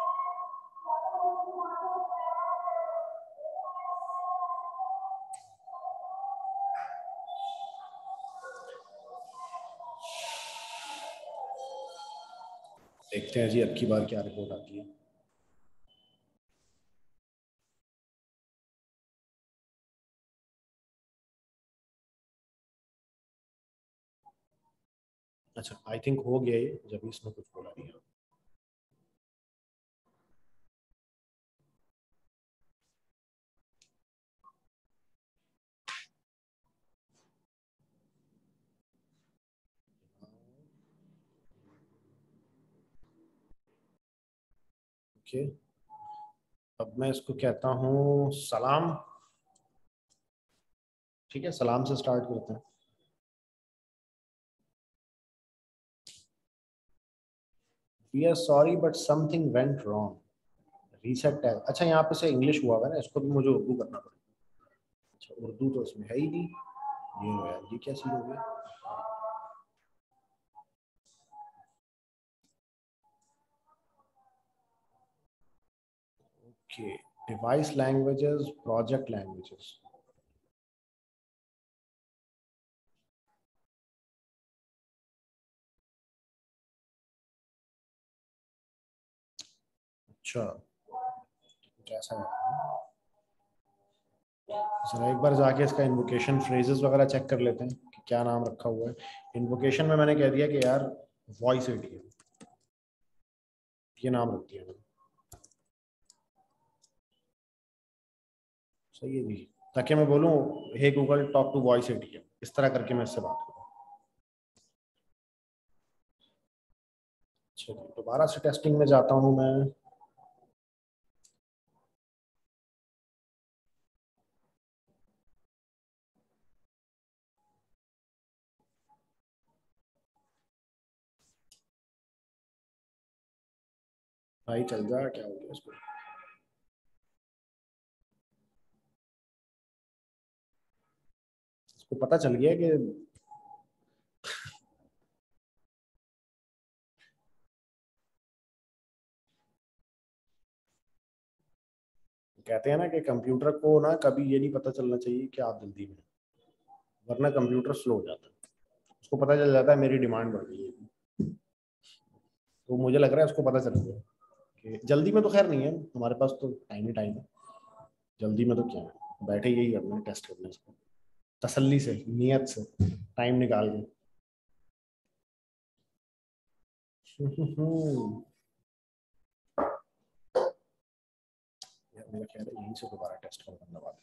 देखते हैं जी अब की बार क्या रिपोर्ट आती है। अच्छा आई थिंक हो गया ये, जब इसमें कुछ बोला नहीं है। ओके, अब मैं इसको कहता हूँ सलाम। ठीक है, सलाम से स्टार्ट करते हैं। We are sorry but something went wrong, reset tag. अच्छा यहाँ पे से इंग्लिश हुआ है ना, इसको भी मुझे उर्दू करना पड़ेगा। अच्छा उर्दू तो इसमें है ही नहीं। ये लो यार, ये क्या चीज हो गया। Okay, device languages, project languages. अच्छा कैसा है, जरा एक बार जाके इसका इन्वोकेशन फ्रेजेस वगैरह चेक कर लेते हैं कि क्या नाम रखा हुआ है। इन्वोकेशन में मैंने कह दिया कि यार वॉइस एटीएम, ये नाम रख दिया मैंने। सही है जी, ताकि मैं बोलूँ hey Google talk to voice ATM, इस तरह करके मैं इससे बात करूँ। चलिए दोबारा से टेस्टिंग में जाता हूँ मैं। भाई चल जा, क्या हो गया इसको। इसको पता चल गया कि कहते हैं ना कि कंप्यूटर को ना कभी ये नहीं पता चलना चाहिए कि आप जल्दी में, वरना कंप्यूटर स्लो हो जाता है। उसको पता चल जाता है मेरी डिमांड बढ़ गई है, तो मुझे लग रहा है उसको पता चल गया कि जल्दी में तो खैर नहीं है, हमारे पास तो टाइम ही टाइम है। जल्दी में तो क्या है, बैठे यही करना है, टेस्ट करना है इसको तसल्ली से, नियत से, टाइम निकाल के। यार मेरा ख्याल है यहीं से दोबारा टेस्ट कर धन्यवाद।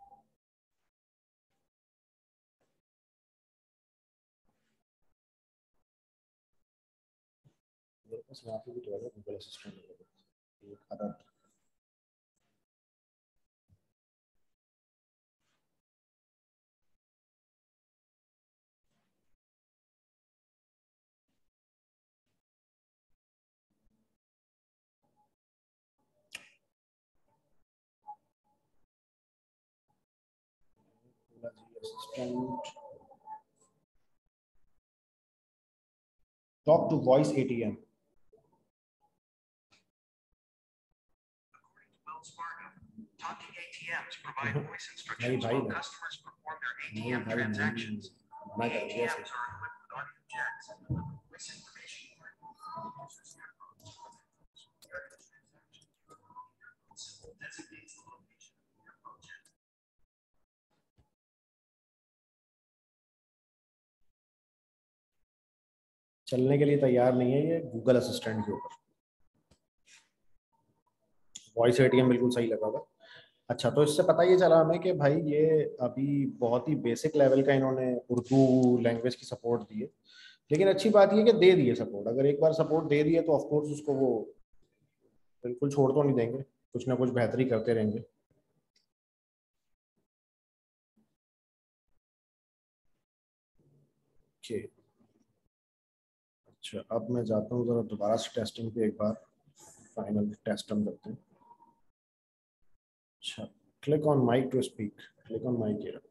मेरे पास यहाँ पे भी तो है गूगल असिस्टेंट एक other. Assistant. Talk to voice ATM. Talking ATMs provide voice instructions while customers perform their ATM transactions. ATMs are equipped with audio jacks and voice information. Designates the location of your project. चलने के लिए तैयार नहीं है ये Google assistant के ऊपर। Voice ATM बिल्कुल सही लगा था। अच्छा, तो इससे पता ये चला हमें कि भाई ये अभी बहुत ही बेसिक लेवल का इन्होंने उर्दू लैंग्वेज की सपोर्ट दी है, लेकिन अच्छी बात ये कि दे दी है सपोर्ट। अगर एक बार सपोर्ट दे दी है तो ऑफकोर्स उसको वो बिल्कुल छोड़ तो नहीं देंगे, कुछ ना कुछ बेहतरी करते रहेंगे। ओके, अच्छा अब मैं जाता हूँ ज़रा दोबारा से टेस्टिंग पे, एक बार फाइनल टेस्ट हम करते हैं। अच्छा, click on mic to speak, click on mic here.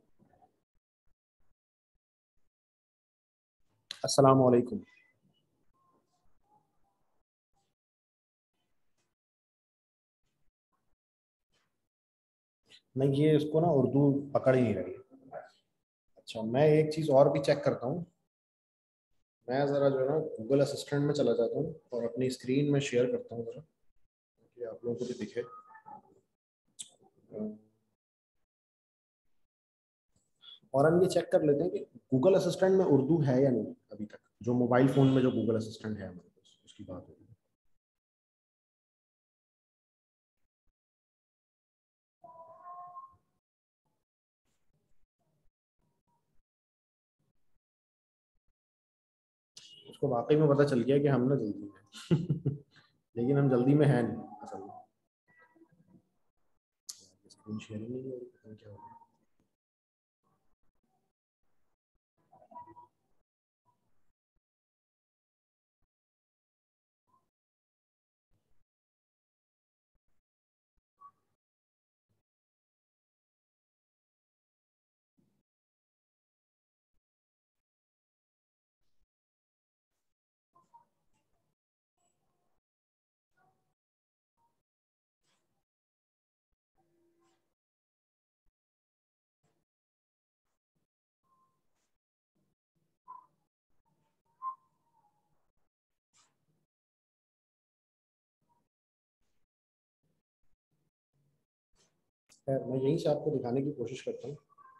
अस्सलाम वालेकुम। नहीं, ये इसको ना उर्दू पकड़ ही नहीं रही। अच्छा, मैं एक चीज़ और भी चेक करता हूँ। मैं ज़रा जो है ना गूगल असिस्टेंट में चला जाता हूँ और अपनी स्क्रीन में शेयर करता हूँ ज़रा, ताकि आप लोगों को भी दिखे। और हम ये चेक कर लेते हैं कि गूगल असिस्टेंट में उर्दू है या नहीं अभी तक। जो मोबाइल फ़ोन में जो गूगल असिस्टेंट है हमारे पास, उसकी बात होगी। उसको वाकई में पता चल गया कि हम ना जल्दी में लेकिन हम जल्दी में है नहीं असल में। स्क्रीन शेयरिंग नहीं हो रही, पता नहीं क्या हो रहा है। खैर, मैं यहीं से आपको दिखाने की कोशिश करता हूँ।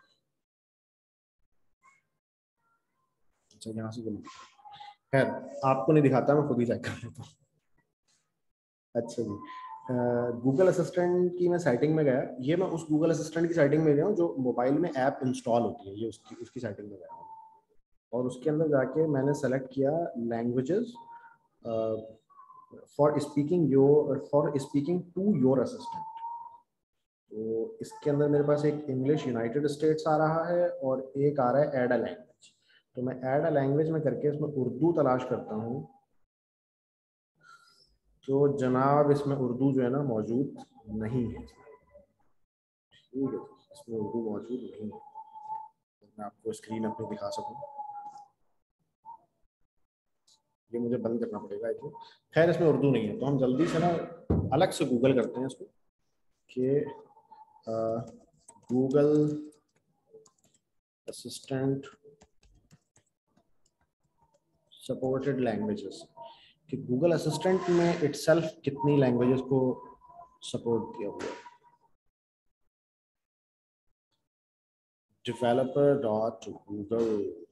अच्छा, यहाँ से बोलूँ। खैर, आपको नहीं दिखाता, मैं खुद ही चेक कर लेता हूँ। अच्छा जी, गूगल असिस्टेंट की मैं सेटिंग में गया। ये मैं उस गूगल असिस्टेंट की सेटिंग में गया हूँ जो मोबाइल में ऐप इंस्टॉल होती है, ये उसकी उसकी सेटिंग में गया हूँ। और उसके अंदर जाके मैंने सेलेक्ट किया languages for speaking to your assistant. तो इसके अंदर मेरे पास एक इंग्लिश यूनाइटेड स्टेट्स आ रहा है और एक आ रहा है ऐड अ लैंग्वेज। तो मैं ऐड अ लैंग्वेज में करके इसमें उर्दू तलाश करता हूँ। तो जनाब इसमें उर्दू जो है ना मौजूद नहीं है। ठीक है, इसमें उर्दू मौजूद नहीं है। तो मैं आपको स्क्रीन अपनी दिखा सकूँ, ये मुझे बंद करना पड़ेगा इसको। खैर, इसमें उर्दू नहीं है, तो हम जल्दी से ना अलग से गूगल करते हैं इसको कि गूगल असिस्टेंट सपोर्टेड लैंग्वेजेस, कि गूगल असिस्टेंट में इटसेल्फ कितनी लैंग्वेजेस को सपोर्ट किया हुआ है। developer.google।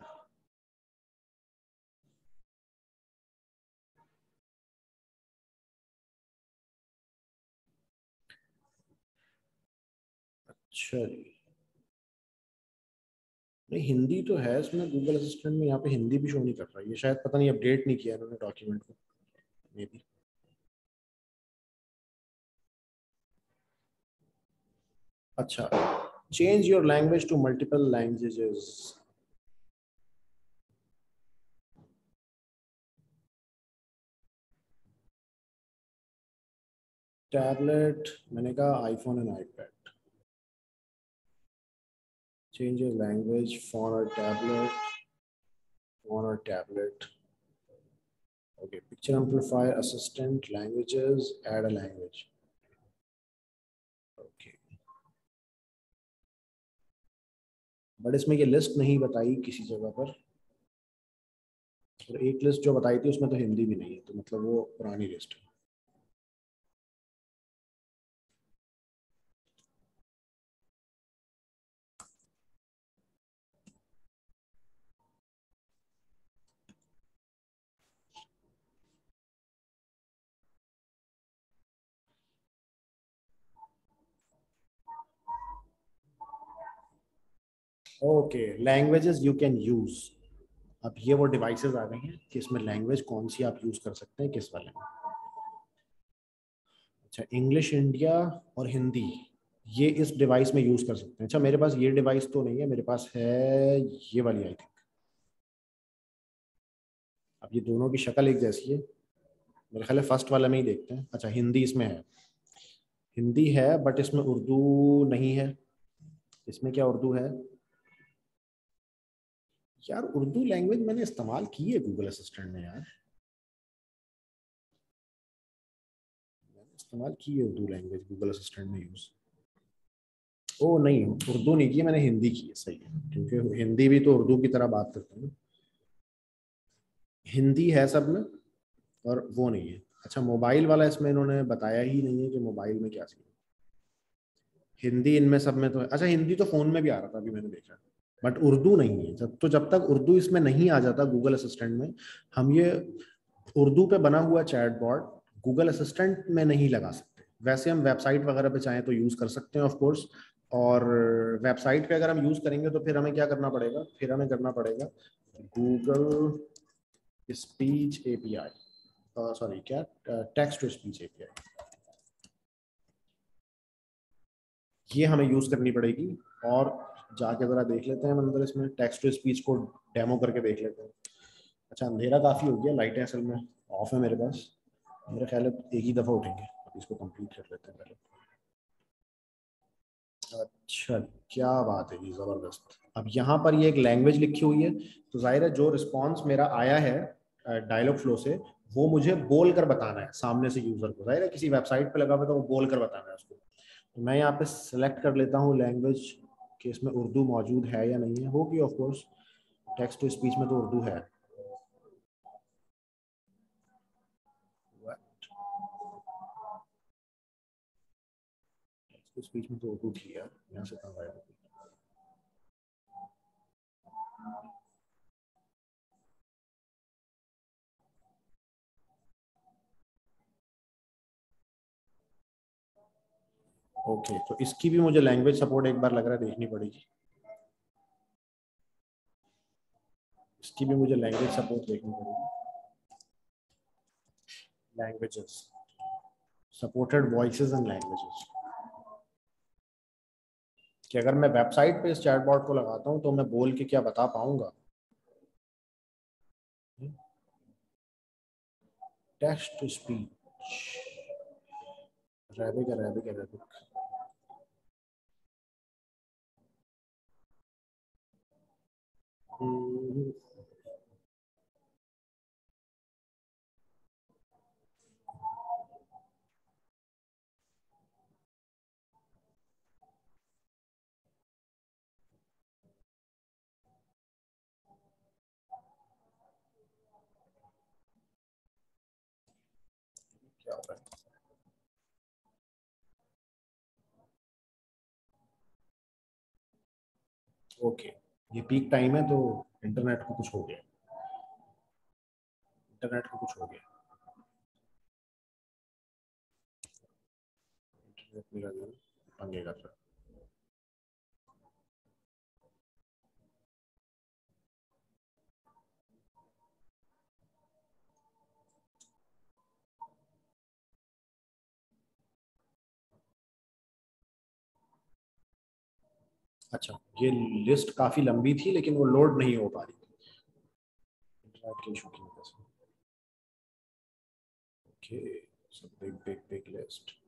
अच्छा जी, नहीं हिंदी तो है इसमें गूगल असिस्टेंट में, यहाँ पे हिंदी भी शो नहीं कर रहा है। ये शायद पता नहीं अपडेट नहीं किया इन्होंने डॉक्यूमेंट को, मे बी। अच्छा, change your language to multiple languages. Tablet, मैंने कहा iPhone and iPad. Change your language, phone or tablet. Phone or tablet. Okay, picture amplifier, assistant, languages, add a language. Okay. But इसमें ये list नहीं बताई किसी जगह पर, और एक लिस्ट जो बताई थी उसमें तो हिंदी भी नहीं है, तो मतलब वो पुरानी लिस्ट है। Okay, languages you can use. अब ये वो डिवाइसेस आ गई हैं कि इसमें लैंग्वेज कौन सी आप यूज कर सकते हैं किस वाले में। अच्छा, इंग्लिश इंडिया और हिंदी ये इस डिवाइस में यूज कर सकते हैं। अच्छा, मेरे पास ये डिवाइस तो नहीं है, मेरे पास है ये वाली आई थिंक। अब ये दोनों की शक्ल एक जैसी है, मेरे ख्याल है फर्स्ट वाले में ही देखते हैं। अच्छा, हिंदी इसमें है, हिंदी है बट इसमें उर्दू नहीं है। इसमें क्या उर्दू है? यार उर्दू लैंग्वेज मैंने इस्तेमाल की है गूगल असिस्टेंट में यार, मैंने इस्तेमाल की है उर्दू लैंग्वेज गूगल असिस्टेंट में यूज। ओ नहीं, उर्दू नहीं की, मैंने हिंदी की है, सही है, क्योंकि हिंदी भी तो उर्दू की तरह बात करते हैं। हिंदी है सब में और वो नहीं है। अच्छा, मोबाइल वाला इसमें इन्होंने बताया ही नहीं है कि मोबाइल में क्या सीन है। हिंदी इनमें सब में तो है। अच्छा, हिंदी तो फोन में भी आ रहा था अभी मैंने देखा, बट उर्दू नहीं है। जब तक उर्दू इसमें नहीं आ जाता गूगल असिस्टेंट में, हम ये उर्दू पे बना हुआ चैट बॉट गूगल असिस्टेंट में नहीं लगा सकते। वैसे हम वेबसाइट वगैरह पे चाहें तो यूज कर सकते हैं ऑफ कोर्स, और वेबसाइट पे अगर हम यूज करेंगे तो फिर हमें क्या करना पड़ेगा, फिर हमें करना पड़ेगा गूगल स्पीच एपीआई, सॉरी क्या, टेक्स्ट टू स्पीच एपीआई, ये हमें यूज करनी पड़ेगी। और जाके जरा देख लेते हैं हम अंदर इसमें टेक्स्ट टू स्पीच को डेमो करके देख लेते हैं। अच्छा, अंधेरा काफी हो गया, लाइटें असल में ऑफ है मेरे पास, मेरे ख्याल है एक ही दफा उठेंगे, अब इसको कंप्लीट कर लेते हैं पहले। अच्छा, क्या बात है, ये जबरदस्त। अब यहाँ पर ये एक लैंग्वेज लिखी हुई है, तो जाहिर है जो रिस्पॉन्स मेरा आया है डायलॉग फ्लो से, वो मुझे बोल कर बताना है सामने से यूजर को। जाहिर है किसी वेबसाइट पे लगा हुआ तो वो बोल कर बताना है उसको। तो मैं यहाँ पे सेलेक्ट कर लेता हूँ लैंग्वेज कि इसमें उर्दू मौजूद है या नहीं है। होगी of course, text to speech में तो उर्दू है। टेक्स्ट टू स्पीच में तो उर्दू थी यार, यहाँ से कहाँ गायब हो गई? ओके, तो इसकी भी मुझे लैंग्वेज सपोर्ट एक बार लग रहा है देखनी पड़ेगी। इसकी भी मुझे लैंग्वेज सपोर्ट देखनी पड़ेगी। Languages, supported voices and languages, कि अगर मैं वेबसाइट पे इस चैटबॉट को लगाता हूँ तो मैं बोल के क्या बता पाऊंगा। टेक्स्ट टू स्पीच, रैबिक है, रैबिक है, रैबिक। क्या हो रहा है? ओके, ये पीक टाइम है तो इंटरनेट को कुछ हो गया, इंटरनेट को कुछ हो गया, इंटरनेट मेरा जो है पंगे कर रहा है। अच्छा, ये लिस्ट काफी लंबी थी लेकिन वो लोड नहीं हो पा रही थी इंटरनेट के इशू की वजह से। Okay, so big big big list.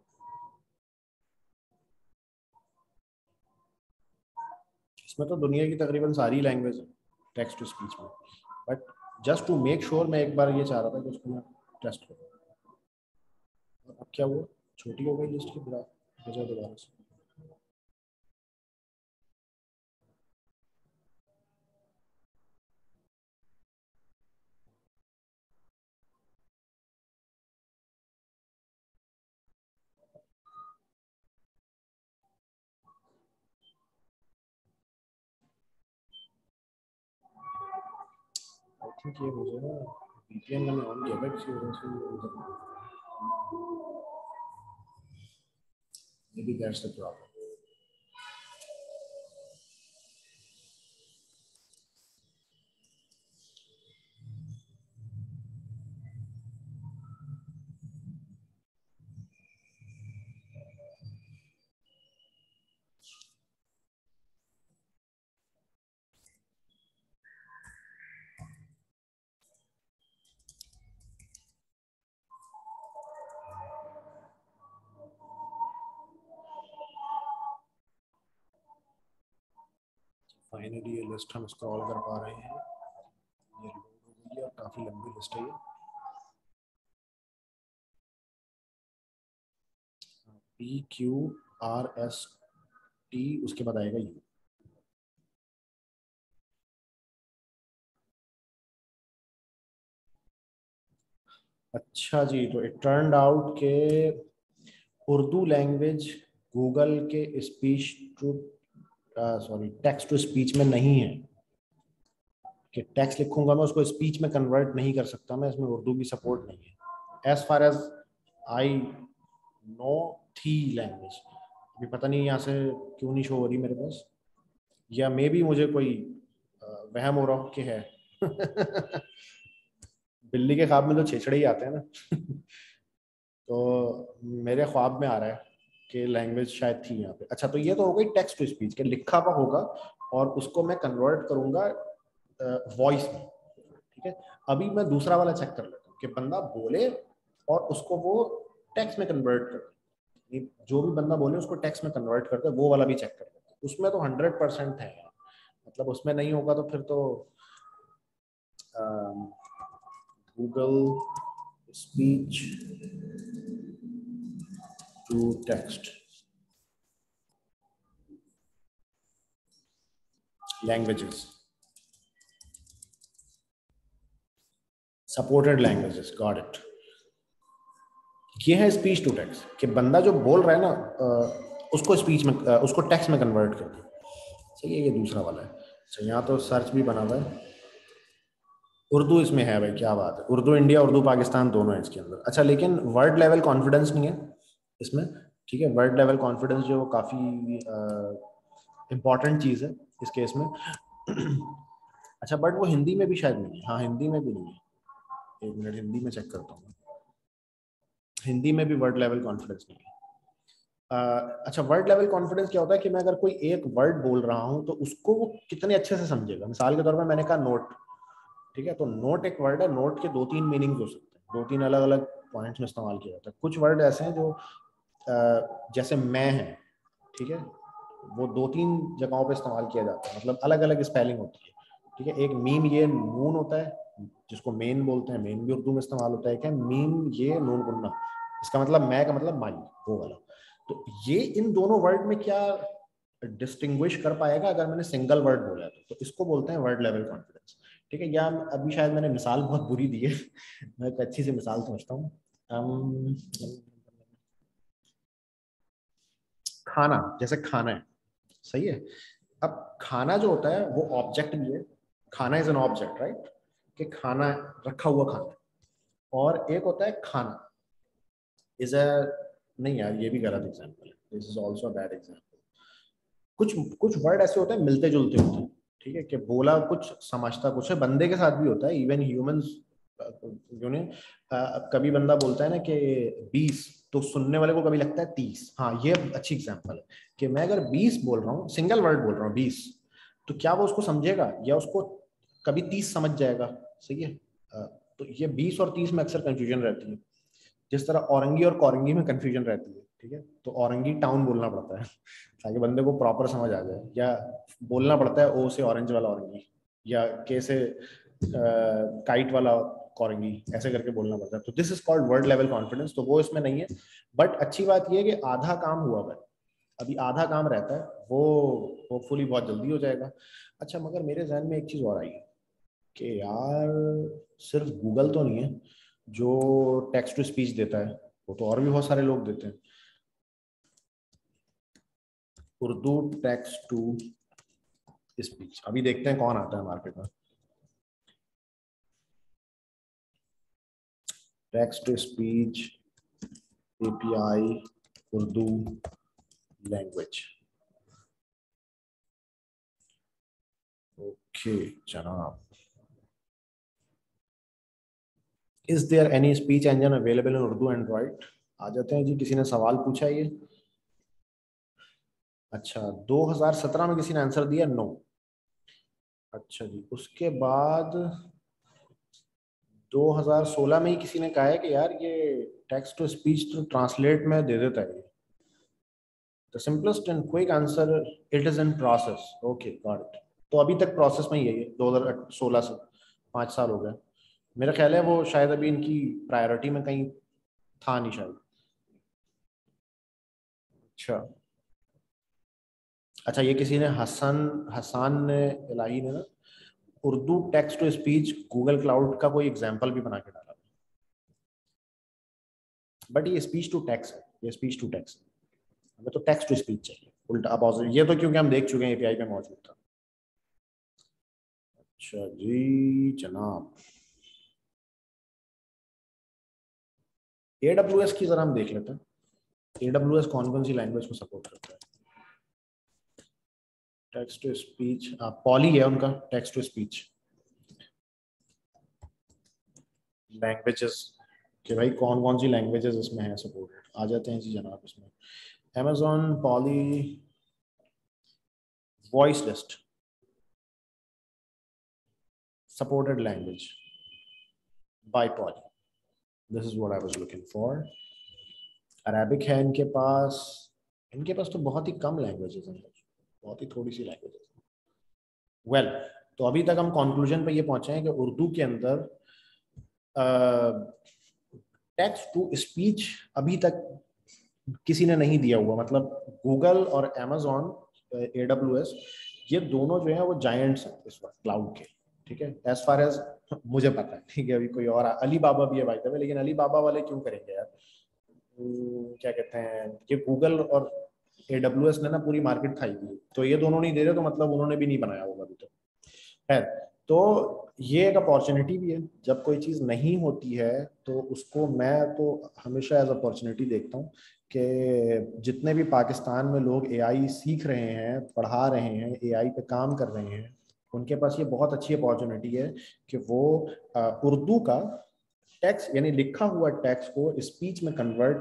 उसमें तो दुनिया की तकरीबन सारी लैंग्वेज है टेक्स्ट टू स्पीच में, but just to make sure मैं एक बार ये चाह रहा था कि उसको मैं टेस्ट करूँ। अब क्या हुआ, छोटी हो गई लिस्ट की बजाय दोबारा से। आई थिंक ये मुझे ना VPN मैंने ऑन किया था किसी वजह से, maybe that's the problem. Finally ये लिस्ट हम स्क्रॉल कर पा रहे हैं, ये लोड हो गई है और काफ़ी लंबी लिस्ट है ये। PQRST उसके बाद आएगा U। अच्छा जी, तो इट टर्न्ड आउट के उर्दू लैंग्वेज गूगल के speech to text to speech में नहीं है, कि टेक्स्ट लिखूंगा मैं उसको स्पीच में कन्वर्ट नहीं कर सकता मैं, इसमें उर्दू की सपोर्ट नहीं है as far as I know थी लैंग्वेज। अभी पता नहीं यहाँ से क्यों नहीं शो हो रही मेरे पास, या मे बी मुझे कोई वहम हो रहा कि है बिल्ली के ख्वाब में तो छेछड़े ही आते हैं ना तो मेरे ख्वाब में आ रहा है कि लैंग्वेज शायद थी यहाँ पे। अच्छा, तो ये तो हो गई टेक्स्ट टू स्पीच के लिखा हुआ होगा और उसको मैं कन्वर्ट करूंगा वॉइस में, ठीक है। अभी मैं दूसरा वाला चेक कर लेता हूँ कि बंदा बोले और उसको वो टेक्स्ट में कन्वर्ट कर, जो भी बंदा बोले उसको टेक्स्ट में कन्वर्ट करते, वो वाला भी चेक कर लेते हैं। उसमें तो 100% है, मतलब उसमें नहीं होगा तो फिर तो Google speech to text languages, supported languages, got it. ये है स्पीच टू टेक्स्ट कि बंदा जो बोल रहा है ना उसको स्पीच में उसको टेक्स्ट में कन्वर्ट कर दे। सही है, ये दूसरा वाला है। अच्छा, यहाँ तो सर्च भी बना हुआ है, उर्दू इसमें है भाई, क्या बात है, उर्दू इंडिया उर्दू पाकिस्तान दोनों है इसके अंदर। अच्छा, लेकिन वर्ड लेवल कॉन्फिडेंस नहीं है इसमें, ठीक है। वर्ड लेवल कॉन्फिडेंस जो काफ़ी इंपॉर्टेंट चीज़ है इस केस में अच्छा, बट वो हिंदी में भी शायद नहीं है, हाँ हिंदी में भी नहीं है, एक मिनट हिंदी में चेक करता हूँ, हिंदी में भी वर्ड लेवल कॉन्फिडेंस नहीं है। अच्छा, वर्ड लेवल कॉन्फिडेंस क्या होता है कि मैं अगर कोई एक वर्ड बोल रहा हूँ तो उसको वो कितने अच्छे से समझेगा। मिसाल के तौर पर मैंने कहा नोट, ठीक है, तो नोट एक वर्ड है, नोट के 2-3 मीनिंग्स हो सकते हैं, 2-3 अलग अलग पॉइंट्स में इस्तेमाल किया जाता है। कुछ वर्ड ऐसे हैं जो जैसे मैं है, ठीक है, वो 2-3 जगहों पे इस्तेमाल किया जाता है, मतलब अलग अलग स्पेलिंग होती है, ठीक है। एक मीम ये नून होता है जिसको मेन बोलते हैं, मेन भी उर्दू में इस्तेमाल होता है, क्या मीम ये नून गुन्ना, इसका मतलब मैं का मतलब माई, वो वाला। तो ये इन दोनों वर्ड में क्या डिस्टिंग्विश कर पाएगा अगर मैंने सिंगल वर्ड बोला है तो इसको बोलते हैं वर्ड लेवल कॉन्फिडेंस, ठीक है। या अभी शायद मैंने मिसाल बहुत बुरी दी है मैं एक अच्छी सी मिसाल समझता हूँ। खाना, जैसे खाना है, सही है। अब खाना जो होता है वो ऑब्जेक्ट भी है, खाना इज एन ऑब्जेक्ट, राइट, कि खाना रखा हुआ खाना, और एक होता है खाना इज अ, नहीं यार ये भी गलत एग्जांपल है, this is also a bad example. कुछ कुछ वर्ड ऐसे होते हैं मिलते जुलते होते हैं, ठीक है, कि बोला कुछ समझता कुछ है, बंदे के साथ भी होता है, इवन ह्यूमंस कभी बंदा बोलता है ना कि 20, तो सुनने वाले को कभी लगता है 30। हाँ, ये अच्छी एग्जांपल है कि मैं अगर 20 बोल रहा हूँ, सिंगल वर्ड बोल रहा हूँ 20, तो क्या वो उसको समझेगा या उसको कभी 30 समझ जाएगा, सही है। तो ये 20 और 30 में अक्सर कंफ्यूजन रहती है, जिस तरह औरंगी और कौरंगी में कंफ्यूजन रहती है, ठीक है, तो औरंगी टाउन बोलना पड़ता है ताकि बंदे को प्रॉपर समझ आ जाए, या बोलना पड़ता है ओ से ऑरेंज वाला औरंगी, या के से काइट वाला औरंगी, ऐसे करके बोलना पड़ता है। तो this is called word level confidence, तो वो इसमें नहीं है। बट अच्छी बात ये है कि आधा काम हुआ है, अभी आधा काम रहता है, वो होपफुली बहुत जल्दी हो जाएगा। अच्छा, मगर मेरे जहन में एक चीज़ और आई कि यार सिर्फ गूगल तो नहीं है जो टेक्स्ट टू स्पीच देता है, वो तो और भी बहुत सारे लोग देते हैं। उर्दू टेक्स्ट टू स्पीच, अभी देखते हैं कौन आता है मार्केट में। Text to speech API Urdu language. Okay जनाब, is there any speech engine available in Urdu Android? आ जाते हैं जी, किसी ने सवाल पूछा है ये। अच्छा, 2017 में किसी ने आंसर दिया नो। अच्छा जी, उसके बाद 2016 में ही किसी ने कहा है कि यार ये टेक्स्ट टू स्पीच तो ट्रांसलेट में दे देता है। The simplest and quick answer, it is in process. Okay got it. तो अभी तक प्रोसेस में ही है ये, 2016 से 5 साल हो गए। मेरा ख्याल है वो शायद अभी इनकी प्रायोरिटी में कहीं था नहीं शायद। अच्छा अच्छा, ये किसी ने हसन हसान ने इलाही ने ना Urdu text to speech Google cloud का कोई एग्जांपल भी बना के डाला, बट ये स्पीच टू टेक्स्ट है, ये स्पीच टू टेक्स्ट है। हमें तो टेक्स्ट टू स्पीच चाहिए, उल्टा अपोजिट। ये तो क्योंकि हम देख चुके हैं एपीआई पे मौजूद था। अच्छा जी जनाब, AWS की जरा हम देख लेते हैं। AWS कौन कौन सी लैंग्वेज को सपोर्ट करता है? टेक्स्ट टू स्पीच पॉली है उनका, टेक्स्ट टू स्पीच लैंग्वेजेस कि भाई कौन कौन सी लैंग्वेजेस इसमें है सपोर्टेड। आ जाते हैं जी जनाब इसमें। Amazon Polly voice list supported language by Poly. This is what I was looking for. Arabic है इनके पास। इनके पास तो बहुत ही कम लैंग्वेजेस हैं, बहुत ही थोड़ी सी लैंग्वेजेस। वेल, तो अभी तक हम कंक्लूजन पे ये पहुंचे हैं कि उर्दू के अंदर टेक्स्ट टू स्पीच अभी तक किसी ने नहीं दिया हुआ। मतलब गूगल और अमेजोन, AWS, ये दोनों जो है वो जायंट्स हैं इस वक्त क्लाउड के। ठीक है, एज फार एज मुझे पता है। ठीक है, अभी कोई और अली बाबा भी है भाई साहब, लेकिन अली बाबा वाले क्यों करेंगे यार? क्या कहते हैं, ये गूगल और AWS ने ना पूरी मार्केट खाई हुई है, तो ये दोनों नहीं दे रहे तो मतलब उन्होंने भी नहीं बनाया होगा अभी तक। है, तो ये एक अपॉर्चुनिटी भी है। जब कोई चीज़ नहीं होती है तो उसको मैं तो हमेशा एज अपॉर्चुनिटी देखता हूँ कि जितने भी पाकिस्तान में लोग AI सीख रहे हैं, पढ़ा रहे हैं, AI पे काम कर रहे हैं, उनके पास ये बहुत अच्छी अपॉर्चुनिटी है कि वो उर्दू का टेक्स्ट यानी लिखा हुआ टेक्स्ट को स्पीच में कन्वर्ट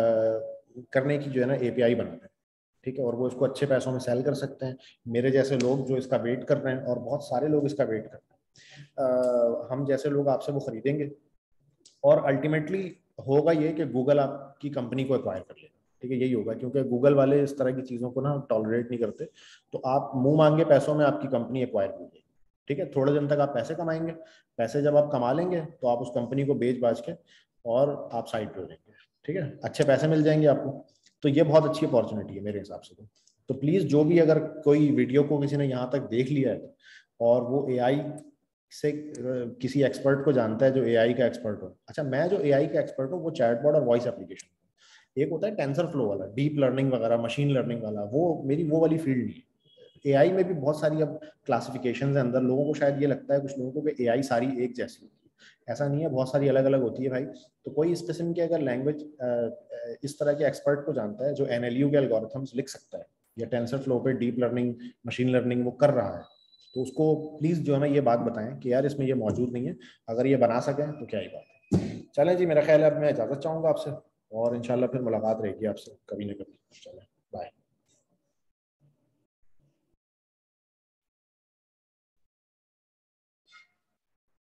करने की जो है ना API बनाते हैं। ठीक है, और वो इसको अच्छे पैसों में सेल कर सकते हैं। मेरे जैसे लोग जो इसका वेट कर रहे हैं, और बहुत सारे लोग इसका वेट कर रहे हैं, हम जैसे लोग आपसे वो खरीदेंगे, और अल्टीमेटली होगा ये कि गूगल आपकी कंपनी को एक्वायर कर लेगा। ठीक है, यही होगा, क्योंकि गूगल वाले इस तरह की चीज़ों को ना टॉलरेट नहीं करते। तो आप मुंह मांगे पैसों में आपकी कंपनी एक्वायर हो जाएगी। ठीक है, थोड़े दिन तक आप पैसे कमाएंगे, पैसे जब आप कमा लेंगे तो आप उस कंपनी को बेच बाज के और आप साइड पे हो जाएंगे। ठीक है, अच्छे पैसे मिल जाएंगे आपको। तो ये बहुत अच्छी अपॉर्चुनिटी है मेरे हिसाब से। तो प्लीज़, जो भी अगर कोई वीडियो को किसी ने यहाँ तक देख लिया है और वो AI से किसी एक्सपर्ट को जानता है जो AI का एक्सपर्ट हो। अच्छा, मैं जो AI का एक्सपर्ट हूँ वो चैटबॉट और वॉइस एप्लीकेशन। एक होता है टेंसर फ्लो वाला, डीप लर्निंग वगैरह, मशीन लर्निंग वाला, वो मेरी वो वाली फील्ड नहीं है। AI में भी बहुत सारी अब क्लासिफिकेशन है अंदर। लोगों को शायद ये लगता है कुछ लोगों को कि AI सारी एक जैसी होती है, ऐसा नहीं है, बहुत सारी अलग अलग होती है भाई। तो कोई इस किस्म के अगर लैंग्वेज इस तरह के एक्सपर्ट को जानता है जो NLU के एल्गोरिथम्स लिख सकता है, या टेंसर फ्लो पे डीप लर्निंग, मशीन लर्निंग वो कर रहा है, तो उसको प्लीज़ जो है ना ये बात बताएं कि यार इसमें ये मौजूद नहीं है। अगर ये बना सकें तो क्या ही बात है। चलें जी, मेरा ख्याल है अब मैं इजाज़त चाहूँगा आपसे, और इंशाल्लाह फिर मुलाकात रहेगी आपसे कभी ना कभी। चलें।